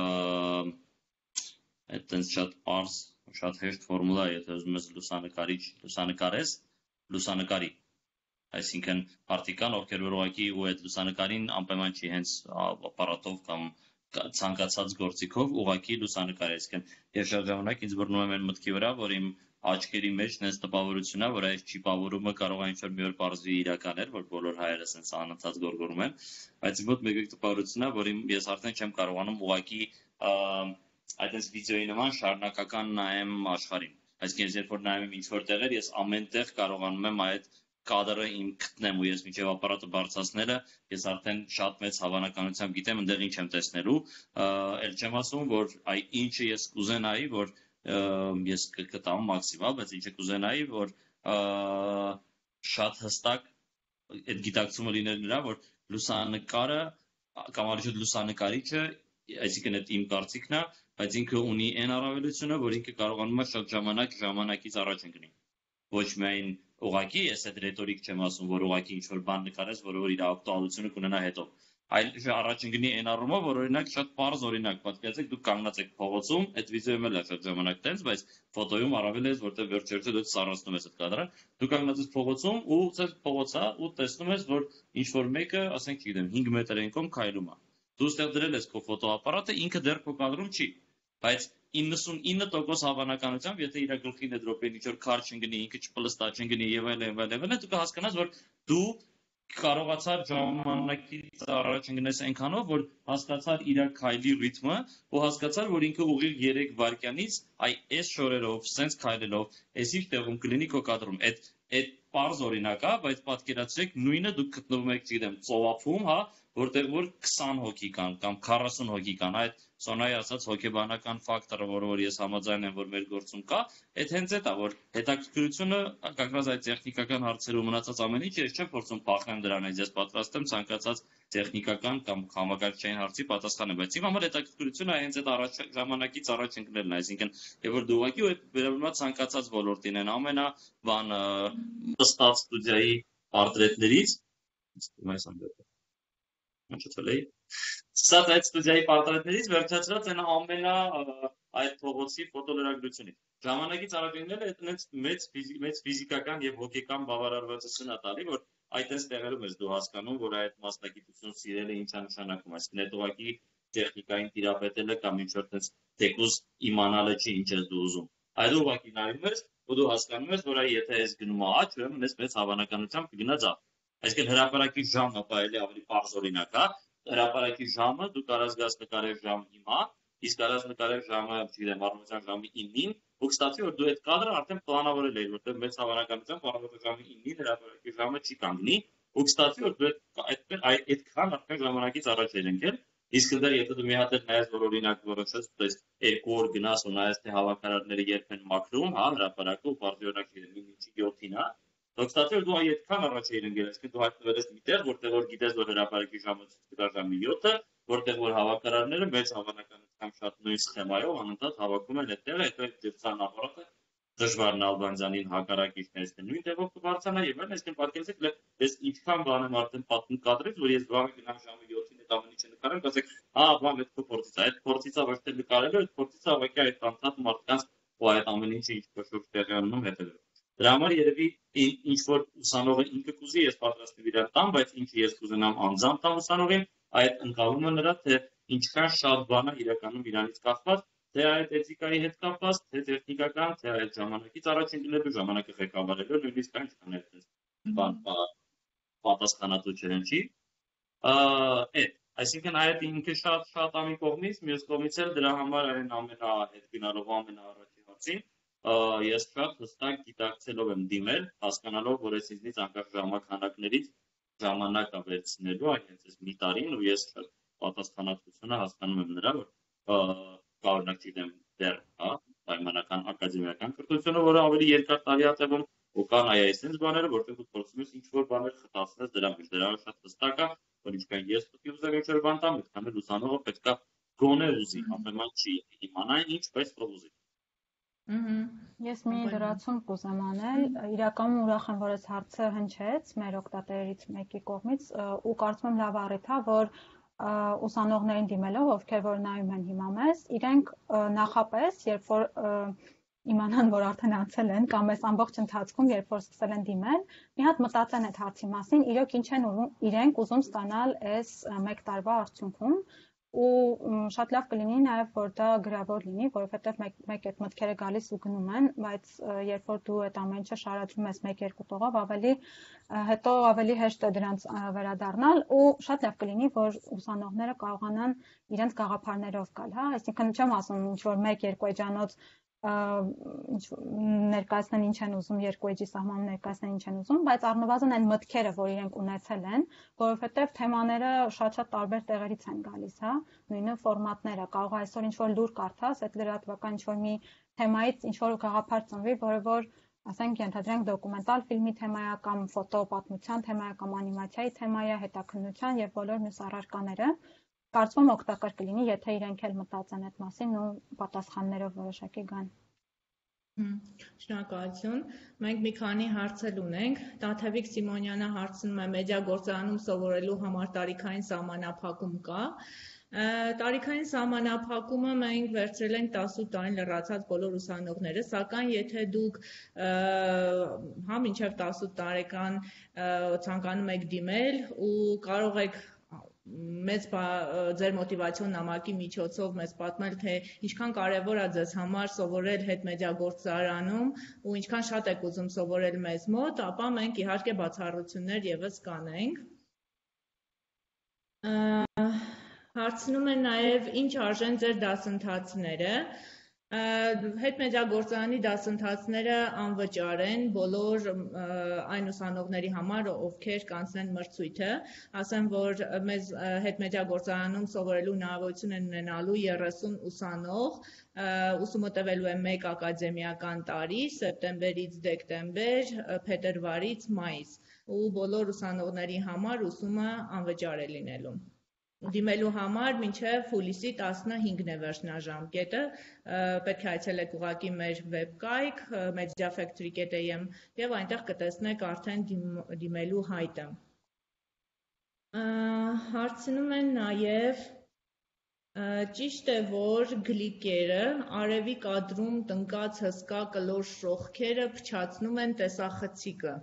այդտենց շատ պարզ, շատ հեշտ ֆորմուլա, եթե ուզում ես լուսանկարես, լուսանկարի։ Այսինքն պարտիկան, ովքեր որ ուղղակի ու այդ լուսանկարին անպայման չի հենց ապարատով կամ ցանկացած գործիքով ուղղակի լուսանկարել։ Այսինքն ես շատ ժամանակ ինձ բռնում եմ այն մտքի վրա, որ իմ աչքերի մեջ նենց տպավորություն է, որ այս ճիպավորումը կարող է ինչ-որ մի օր պարզվի իրականներ, որ բոլոր հայերը սենց անընդհատ գորգորում են, բայց իմ մոտ մեկ տպավորություն է, որ ես արդեն չեմ կարողանում ուղղակի այդպես վիդեոյի նման շարունակական նայեմ աշխարհին։ Այսինքն ես երբ որ նայում եմ ինչ-որ տեղեր, ես ամենտեղ կարողանում եմ այդ կադրը իմ գտնեմ ու ես միջև ապարատը բարձրացնելը, ես արդեն շատ մեծ հավանականությամբ գիտեմ այնտեղ ինչ եմ տեսնելու, էլ չեմ ասում, որ այ ինչը ես կուզենայի, որ ես կտամ մաքսիմալ, բայց ինչը կուզենայի, որ շատ հստակ այդ գիտակցումը լիներ նրա, որ լուսանկարը կամ արդյոք լուսանկարիչը, այսինքն այդ իմ կարծիքն է, բայց ինքը ունի այն առավելությունը, որ ինքը կարողանում է շատ ժամանակից առաջ ընկնի։ Ոչ միայն ուղղակի, ես այդ ռետորիկ չեմ ասում, որ ուղղակի ինչ-որ բան նկարես, որ իր ակտուալությունը կունենա հետո։ Այլ առաջ ընկնի այն առումով, որ օրինակ շատ պարզ օրինակ, պատկերացեք դուք կանգնած եք փողոցում, այդ վիդեոյում էլ է շատ ժամանակ տենց, բայց ֆոտոյում առավել է, որտեղ վերջերթը դու սառացնում ես այդ կադրը, դու կանգնած ես փողոցում ու ցած փողոցա ու տեսնում ես, որ ինչ որ մեկը, ասենք չգիտեմ, 5 մետր ենկոմ քայլում է։ Դու ստեղ դրել ես քո ֆոտոապարատը, ինքը դեռ քո կադրում չի, բայց 99% հավանականությամբ, եթե իր գլխին այդ րոպեին ինչ որ քար չընկնի, ինքը չպլստա չընկնի եւ այլն, դու կհասկանաս, որ դու կարողացար ժամանակից առաջ ընկնես այնքանով, որ հասկացար իր քայլի ռիթմը, ու հասկացար, որ ինքը ուղիղ 3 վայրկյանից այս շորերով, սենց քայլելով, էսի տեղում կլինի քո կադրում։ Այդ պարզ օրինակ է, բայց պատկերացրեք, նույնը դուք գտնվում եք, չգիտեմ, ծովափում, հա, որտեղ որ 20 հոգի կան կամ 40 հոգի կան, այդ Սոնայի ասած հոգեբանական ֆակտորը, որ ես համաձայն եմ, որ մեր գործում կա, այդ հենց այդ է, որ հետաքրքրությունը կակրած այդ տեխնիկական հարցերում մնացած ամեն ինչ ես չեմ փորձում փախնեմ դրանից, ես պատրաստ եմ ցանկացած տեխնիկական կամ համակարգչային հարցի պատասխանեմ, բայց իմ համար հետաքրքրությունը հենց այդ ժամանակից առաջ ընկնելն է, այսինքն, եւ որ դու ուղղակի այդ վերաբերում ցանկացած ոլորտին են ամենա բան ըստատ ստուդիայի պորտրետներից Սա այդ ստուդիայի պարտարետներից վերջացրած են ամենա այդ փողոցի ֆոտոլրագրությունից։ Ժամանակից առաջ ընկնելը այդպես մեծ ֆիզիկական եւ հոգեկան բավարարվածություն է տալի, որ այդպես տեղերում ես դու հասկանում, որ այդ մասնագիտություն սիրելը ինչ է նշանակում, այսինքն այդ ուղղակի տեխնիկային տիրապետելը կամ ինչ-որ տես թեկուզ իմանալը չի ինչ ես դու ուզում։ Այդ ուղղակի նայում ես, ու դու հասկանում ես, որ եթե ես գնում աճ, ուրեմն ես մեծ հավանականությամբ կգնա ձախ։ Այսինքն հրապարակի ժամը ավելի պարզ օրինակ է, հրապարակի ժամը դու կարաս գաս նկարել ժամ հիմա, իսկ կարաս նկարել ժամը, չգիտեմ, առավոտյան ժամի 9-ին, ու կստացի, որ դու այդ կադրը արդեն պլանավորել ես, որտեղ մեծ հավանականությամբ առավոտյան ժամի 9-ին հրապարակի ժամը չի կանգնի, ու կստացի, որ դու այդքան արդեն ժամանակից առաջ ես ընկել, իսկ դեռ եթե դու մի հատ նայես, որ օրինակ որոշես, դες 2 օր գնաս ու նայես, թե հավաքարարները երբ են մաքրում, հա, հրապարակը ու բարդյորակ իրեն 7-ին, հա, Կստացի, որ դու այդքան առաջ էիր ընկել, այսինքն դու հայտնվել ես միտեղ, որտեղ որ գիտես, որ հրապարակի ժամը կգա ժամի 7-ը, որտեղ որ հավաքարարները մեծ հավանականությամբ շատ նույն սխեմայով անընդհատ հավաքում են այդտեղ, այդ դեպքան ապարատը դժվարն Ալբանյանին հակառակիչներից նույն տեղով կբարձրանա եւ այլն, այսինքն պատկերացրեք, ես ինչքան բան եմ արդեն պատմում կադրից, որ ես վաղը գնամ ժամի 7-ին այդ ամեն ինչը նկարեմ, ասեք, բան այդ փորձից է, այդ փորձից է ոչ թե նկարելը, այդ փորձից է ավակի այդ անցած մարդկանց ու այդ ամեն ինչը ինչ կշուր տեղի անում հետևել։ Դրա համար երևի ինչ որ ուսանողը ինքը կուզի, ես պատրաստ եմ իրան տամ, բայց ինչը ես կուզենամ անձամբ տամ ուսանողին, այդ ընկալումը նրա, թե ինչքան շատ բան է իրականում իրանից կախված, թե այդ էթիկայի հետ կապված, թե տեխնիկական, թե այդ ժամանակից առաջ ընկնելու, ժամանակը ղեկավարելու, նույնիսկ այն այդպես բան պատասխանատու չհնչի։ Այսինքն այդ ինքը շատ ամի կողմից, մյուս կողմից էլ դրա համար այն ամենահետ գնալով ամենաառաջի հարցին ես շատ հստակ գիտակցելով եմ դիմել, հասկանալով, որ ես ինձնից անկախ ժամանակներից ժամանակ ավերցնելու այն հենց մի տարին ու ես շատ պատասխանատվությունը հասկանում եմ նրա, որ կարողանակ չգիտեմ դեռ պայմանական ակադեմիական կրթությունը, որը ավելի երկար տարի է տևում, ու կան այսպես բաները, որտեղ դու փորձում ես ինչ-որ բաներ խտացնես դրա մեջ, դրա շատ հստակ է, որ ինչքան ես պետք է ուզեմ ինչ-որ բան տամ, այդքան էլ ուսանողը պետք է գոնե ուզի, ամենայն չի իմանա ինչպես ուզի։ Ես մի լրացում կուզեմ անել, իրականում ուրախ եմ, որ այս հարցը հնչեց մեր օգտատերերից մեկի կողմից ու կարծում եմ լավ առիթ է, որ ուսանողներին դիմելով, ովքեր որ նայում են հիմա մեզ, իրենք նախապես, երբ որ իմանան, որ արդեն անցել են կամ այս ամբողջ ընթացքում, երբ որ սկսել են դիմել, մի հատ մտածեն այդ հարցի մասին, իրոք ինչ են իրենք ուզում ստանալ այս 1 տարվա արդյունքում ու շատ լավ կլինի նաև որ դա գրավոր լինի, որովհետև մեկ այդ մտքերը գալիս ու գնում են, բայց երբ որ դու այդ ամեն ինչը շարադրում ես 1-2 տողով, հետո ավելի հեշտ է դրանց վերադառնալ ու շատ լավ կլինի, որ ուսանողները կարողանան իրենց գաղափարներով գալ, հա, այսինքն չեմ ասում ինչ որ 1-2 էջանոց ներկայացնեն ինչ են ուզում, 2 էջի սահմանում ներկայացնեն ինչ են ուզում, բայց առնվազն այն մտքերը, որ իրենք ունեցել են, որովհետև թեմաները շատ տարբեր տեղերից են գալիս, հա, նույնը ֆորմատները, կարող է այսօր ինչ-որ լուր կարդաս, այդ լրատվական ինչ-որ մի թեմայից ինչ-որ գաղափար ծնվի, որը որ ասենք ենթադրենք դոկումենտալ ֆիլմի թեմայա կամ ֆոտոպատմության թեմայա կամ անիմացիայի թեմայա, հետաքննության եւ բոլոր մյուս առարկաները Կարծում եմ օգտակար կլինի, եթե իրենք էլ մտածեն այդ մասին ու պատասխաններով որոշակի գան։ Շնորհակալություն։ Մենք մի քանի հարցեր ունենք։ Տաթևիկ Սիմոնյանը հարցնում է մեդիագործարանում սովորելու համար տարիքային սահմանափակում կա։ Տարիքային սահմանափակումը մենք վերցրել ենք 18 տարին լրացած բոլոր ուսանողները, սակայն եթե դուք մինչև 18 տարեկան ցանկանում եք դիմել ու կարող եք մեծ ձեր մոտիվացիոն նամակի միջոցով մեզ պատմել, թե ինչքան կարևոր է ձեզ համար սովորել հետմեդիագործարանում ու ինչքան շատ եք ուզում սովորել մեզ մոտ, ապա մենք իհարկե բացառություններ եւս կանենք։ Հարցնում են նաև ինչ արժեն ձեր դասընթացները։ Հետմեդիագործարանի դասընթացները անվճար են բոլոր այն ուսանողների համար, ովքեր կանցնեն մրցույթը, ասեմ, որ մեզ հետմեդիագործարանում սովորելու հնարավորություն են ունենալու 30 ուսանող, ուսումը տևելու է 1 ակադեմիական տարի, սեպտեմբերից դեկտեմբեր, փետրվարից մայիս, ու բոլոր ուսանողների համար ուսումը անվճար է լինելու։ Դիմելու համար մինչև հուլիսի 15-ն է վերջնաժամկետը, պետք է այցելեք ուղղակի մեր վեբկայք mediafactory.am եւ այնտեղ կտեսնեք արդեն դիմելու հայտը։ Հարցնում են նաև ճիշտ է, որ գլիկերը արևի կադրում տնկած հսկա կլոր շողքերը փչացնում են տեսախցիկը։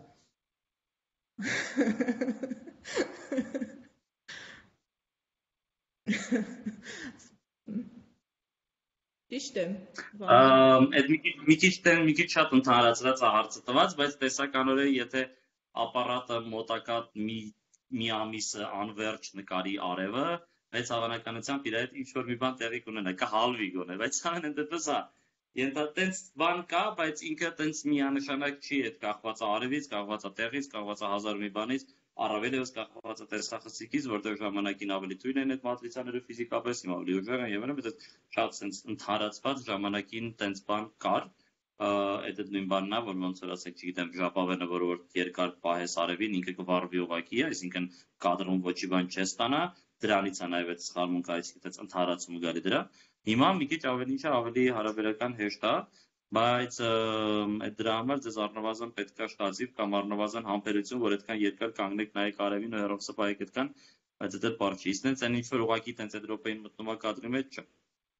Ճիշտ է։ Այդ մի քիչ շատ ընդհանրացրած է հարցը տված, բայց տեսականորեն եթե ապարատը մոտակա մի ամիսը անվերջ նկարի արևը, բայց հավանականությամբ իր հետ ինչ-որ մի բան տեղի կունենա, կհալվի գոնե, բայց ամեն դեպս տենց բան կա, բայց ինքը տենց միանշանակ չի, այդ կախված է արևից, կախված է տեղից, կախված է հազար մի բանից, առավել ևս կախված է տեսախցիկից, որտեղ ժամանակին ավելի թույլ են այդ մատրիցաները ֆիզիկապես, հիմա ավելի ուժեղ են եւ այլն, բայց շատ sense ընդհանրացված ժամանակին տենց բան կար, այդ նույն բանն է, որ ոնց որ ասեք, չգիտեմ, ժապավենը, որ երկար պահես արևին, ինքը կվառվի ուղղակի, այսինքն կադրում ոչի բան չստանա, դրանից է նաեւ այդ սխալմունքը, այսինքն այդպես ընդհանրացում գալի դրա։ Հիմա մի քիչ ավելի հարաբերական հեշտ է, բայց այդ դրա համար ձեզ առնվազն պետք է շտացիվ կամ առնվազն համբերություն, որ այդքան երկար կանգնեք նայեք արևին ու հեռով սպայեք այդքան, բայց դա բար չի։ Իսկ այն ինչ որ ուղղակի տենց այդ րոպեին մտնում է կադրի մեջ չէ։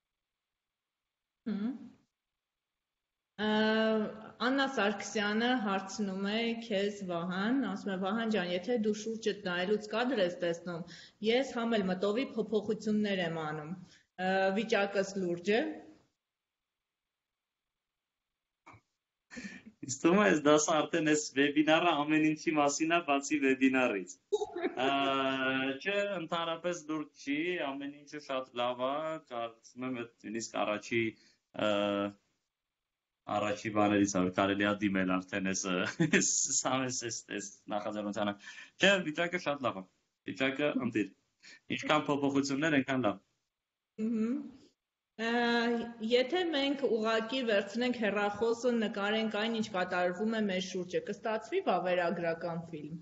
Աննա Սարգսյանը հարցնում է քեզ Վահան, ասում է Վահան ջան, եթե դու շուրջդ նայելուց կադր ես տեսնում, ես համ էլ մտովի փոփոխություններ եմ անում։ Վիճակս լուրջ է։ Իսկ թվում է դասը արդեն այս վեբինարը ամեն ինչի մասին է, բացի վեբինարից։ Չէ, ընդհանրապես լուրջ չի, ամեն ինչը շատ լավ է, կարծում եմ այդ նույնիսկ առաջի բաներից որ կարելի է դիմել արդեն այս նախաձեռնությանը։ Չէ, վիճակը շատ լավ է։ Վիճակը ընտիր։ Ինչքան փոփոխություններ, այնքան լավ։ Եթե մենք ուղղակի վերցնենք հեռախոսը, նկարենք այն, ինչ կատարվում է մեր շուրջը, կստացվի վավերագրական ֆիլմ։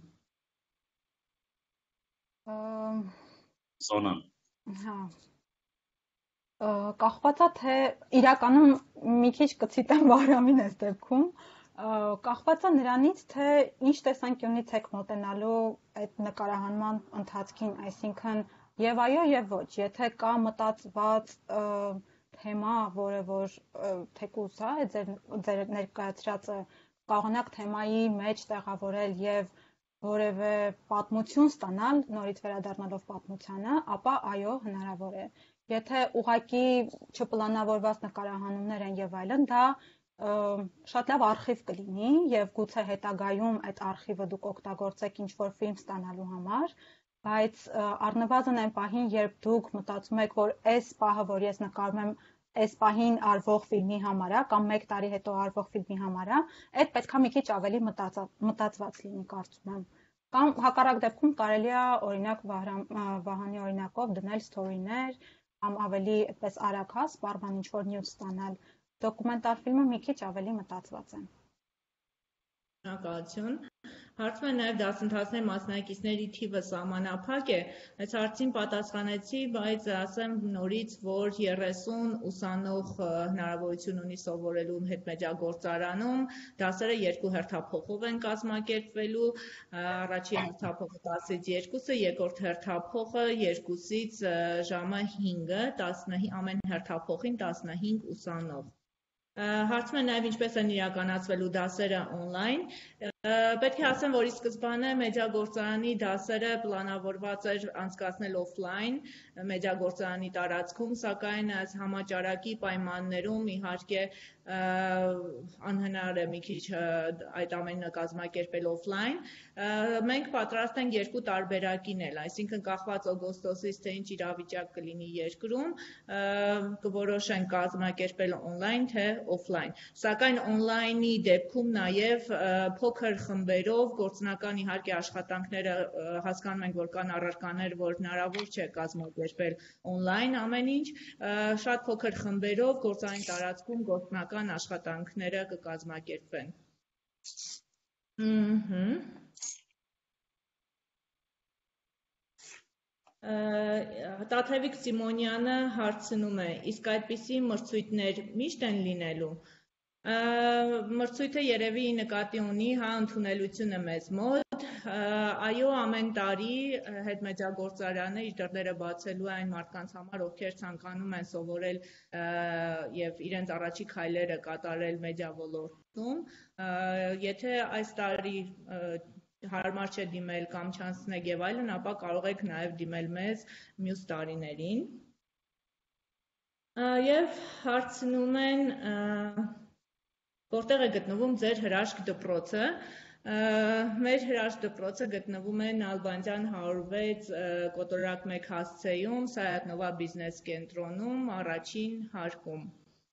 Զոնան։ Հա։ Կախված է թե իրականում մի քիչ կցիտեմ Վարամին այս դեպքում, կախված է նրանից, թե ինչ տեսանկյունից եք մոտենալու այդ նկարահանման ընթացքին, այսինքն եւ այո եւ ոչ, եթե կա մտածված թեմա, որը որ թեկուզ է, ձեր ներկայացրածը կարողանաք թեմայի մեջ տեղավորել եւ որևէ պատմություն ստանալ, նորից վերադառնալով պատմությանը, ապա այո, հնարավոր է։ Եթե ուղղակի չպլանավորված նկարահանումներ են եւ այլն, դա շատ լավ արխիվ կլինի եւ գուցե հետագայում այդ արխիվը դուք օգտագործեք ինչ-որ ֆիլմ ստանալու համար, բայց առնվազն այն պահին, երբ դուք մտածում եք, որ այս պահը, որ ես նկարում եմ, այս պահին արվող ֆիլմի համար է կամ 1 տարի հետո արվող ֆիլմի համար է, այդ պետքա մի քիչ ավելի մտածված լինի, կարծում եմ։ Կամ հակառակ դեպքում կարելի է օրինակ Վահանի օրինակով դնել ստորիներ, կամ ավելի այդպես արագ սպառման ինչ-որ նյութ ստանալ։ Դոկումենտար ֆիլմը մի քիչ ավելի մտածված է։ Շնորհակալություն։ Հարցում են նաև դասընթացների մասնակիցների թիվը սահմանափակ է։ Այս հարցին պատասխանեցի, բայց ասեմ նորից, որ 30 ուսանող հնարավորություն ունի սովորելու հետմեդիագործարանում, դասերը 2 հերթափոխով են կազմակերպվելու, առաջին հերթափոխը 10-ից 2-ը, երկրորդ հերթափոխը 2-ից ժամը 5-ը, ամեն հերթափոխին 15 ուսանող։ Հարցում են նաև ինչպես են իրականացվելու դասերը on-line, Պետք է ասեմ, որ ի սկզբանե մեդիագործարանի դասերը պլանավորված էր անցկացնել օֆլայն մեդիագործարանի տարածքում, սակայն այս համաճարակի պայմաններում իհարկե անհնար է մի քիչ այդ ամենը կազմակերպել օֆլայն։ Մենք պատրաստ ենք երկու տարբերակին էլ, այսինքն կախված օգոստոսից թե ինչ իրավիճակ կլինի երկրում, կորոշենք կազմակերպել օնլայն թե օֆլայն։ Սակայն օնլայնի դեպքում նաև փոքր խմբերով գործնական իհարկե աշխատանքները հասկանում ենք, որ կան առարկաներ, որ հնարավոր չէ կազմակերպել օնլայն ամեն ինչ, շատ փոքր խմբերով գործային տարածքում գործնական աշխատանքները կկազմակերպվեն։ Տաթևիկ Սիմոնյանը հարցնում է, իսկ այդպիսի մրցույթներ միշտ են լինելու։ Մրցույթը երևի նկատի ունի ընդունելությունը մեզ մոտ, այո, ամեն տարի հետմեդիագործարանը իր դռները բացելու է այն մարդկանց համար, ովքեր ցանկանում են սովորել եւ իրենց առաջի քայլերը կատարել մեդիա ոլորտում, եթե այս տարի հարմար չէ դիմել կամ չանցնեք եւ այլն, ապա կարող եք նաեւ դիմել մեզ մյուս տարիներին։ Եվ հարցնում են որտեղ է գտնվում ձեր հրաշք դպրոցը։ Մեր հրաշք դպրոցը գտնվում է Նալբանդյան 106 կոտորակ 1 հասցեում, Սայաթնովա բիզնես կենտրոնում, առաջին հարկում։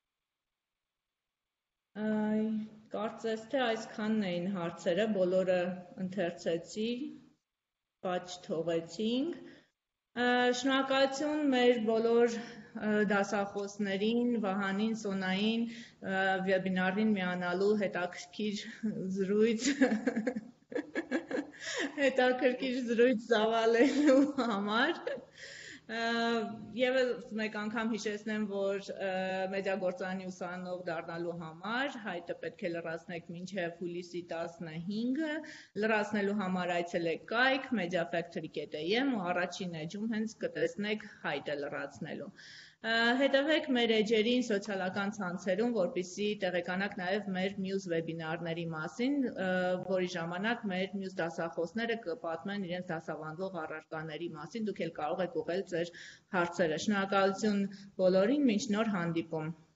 Կարծես թե այսքանն էին հարցերը, բոլորը ընթերցեցի, պատճ թողեցինք։ Շնորհակալություն մեր բոլոր դասախոսներին, Վահանին, Սոնային, վեբինարին միանալու հետաքրքիր զրույց ծավալելու համար։ Եվս մեկ անգամ հիշեցնեմ, որ մեդիագործարանի ուսանող դառնալու համար հայտը պետք է լրացնեք մինչև հուլիսի 15-ը, լրացնելու համար այցելեք կայք mediafactory.am ու առաջին էջում հենց կտեսնեք հայտը լրացնելու։ Հետևեք մեր էջերին սոցիալական ցանցերում, որպեսզի տեղեկանաք նաև մեր մյուս վեբինարների մասին, որի ժամանակ մեր մյուս դասախոսները կպատմեն իրենց դասավանդող առարկաների մասին, դուք էլ կարող եք ուղղել ձեր հարցերը։ Շնորհակալություն բոլորին, մինչ նոր հանդիպում։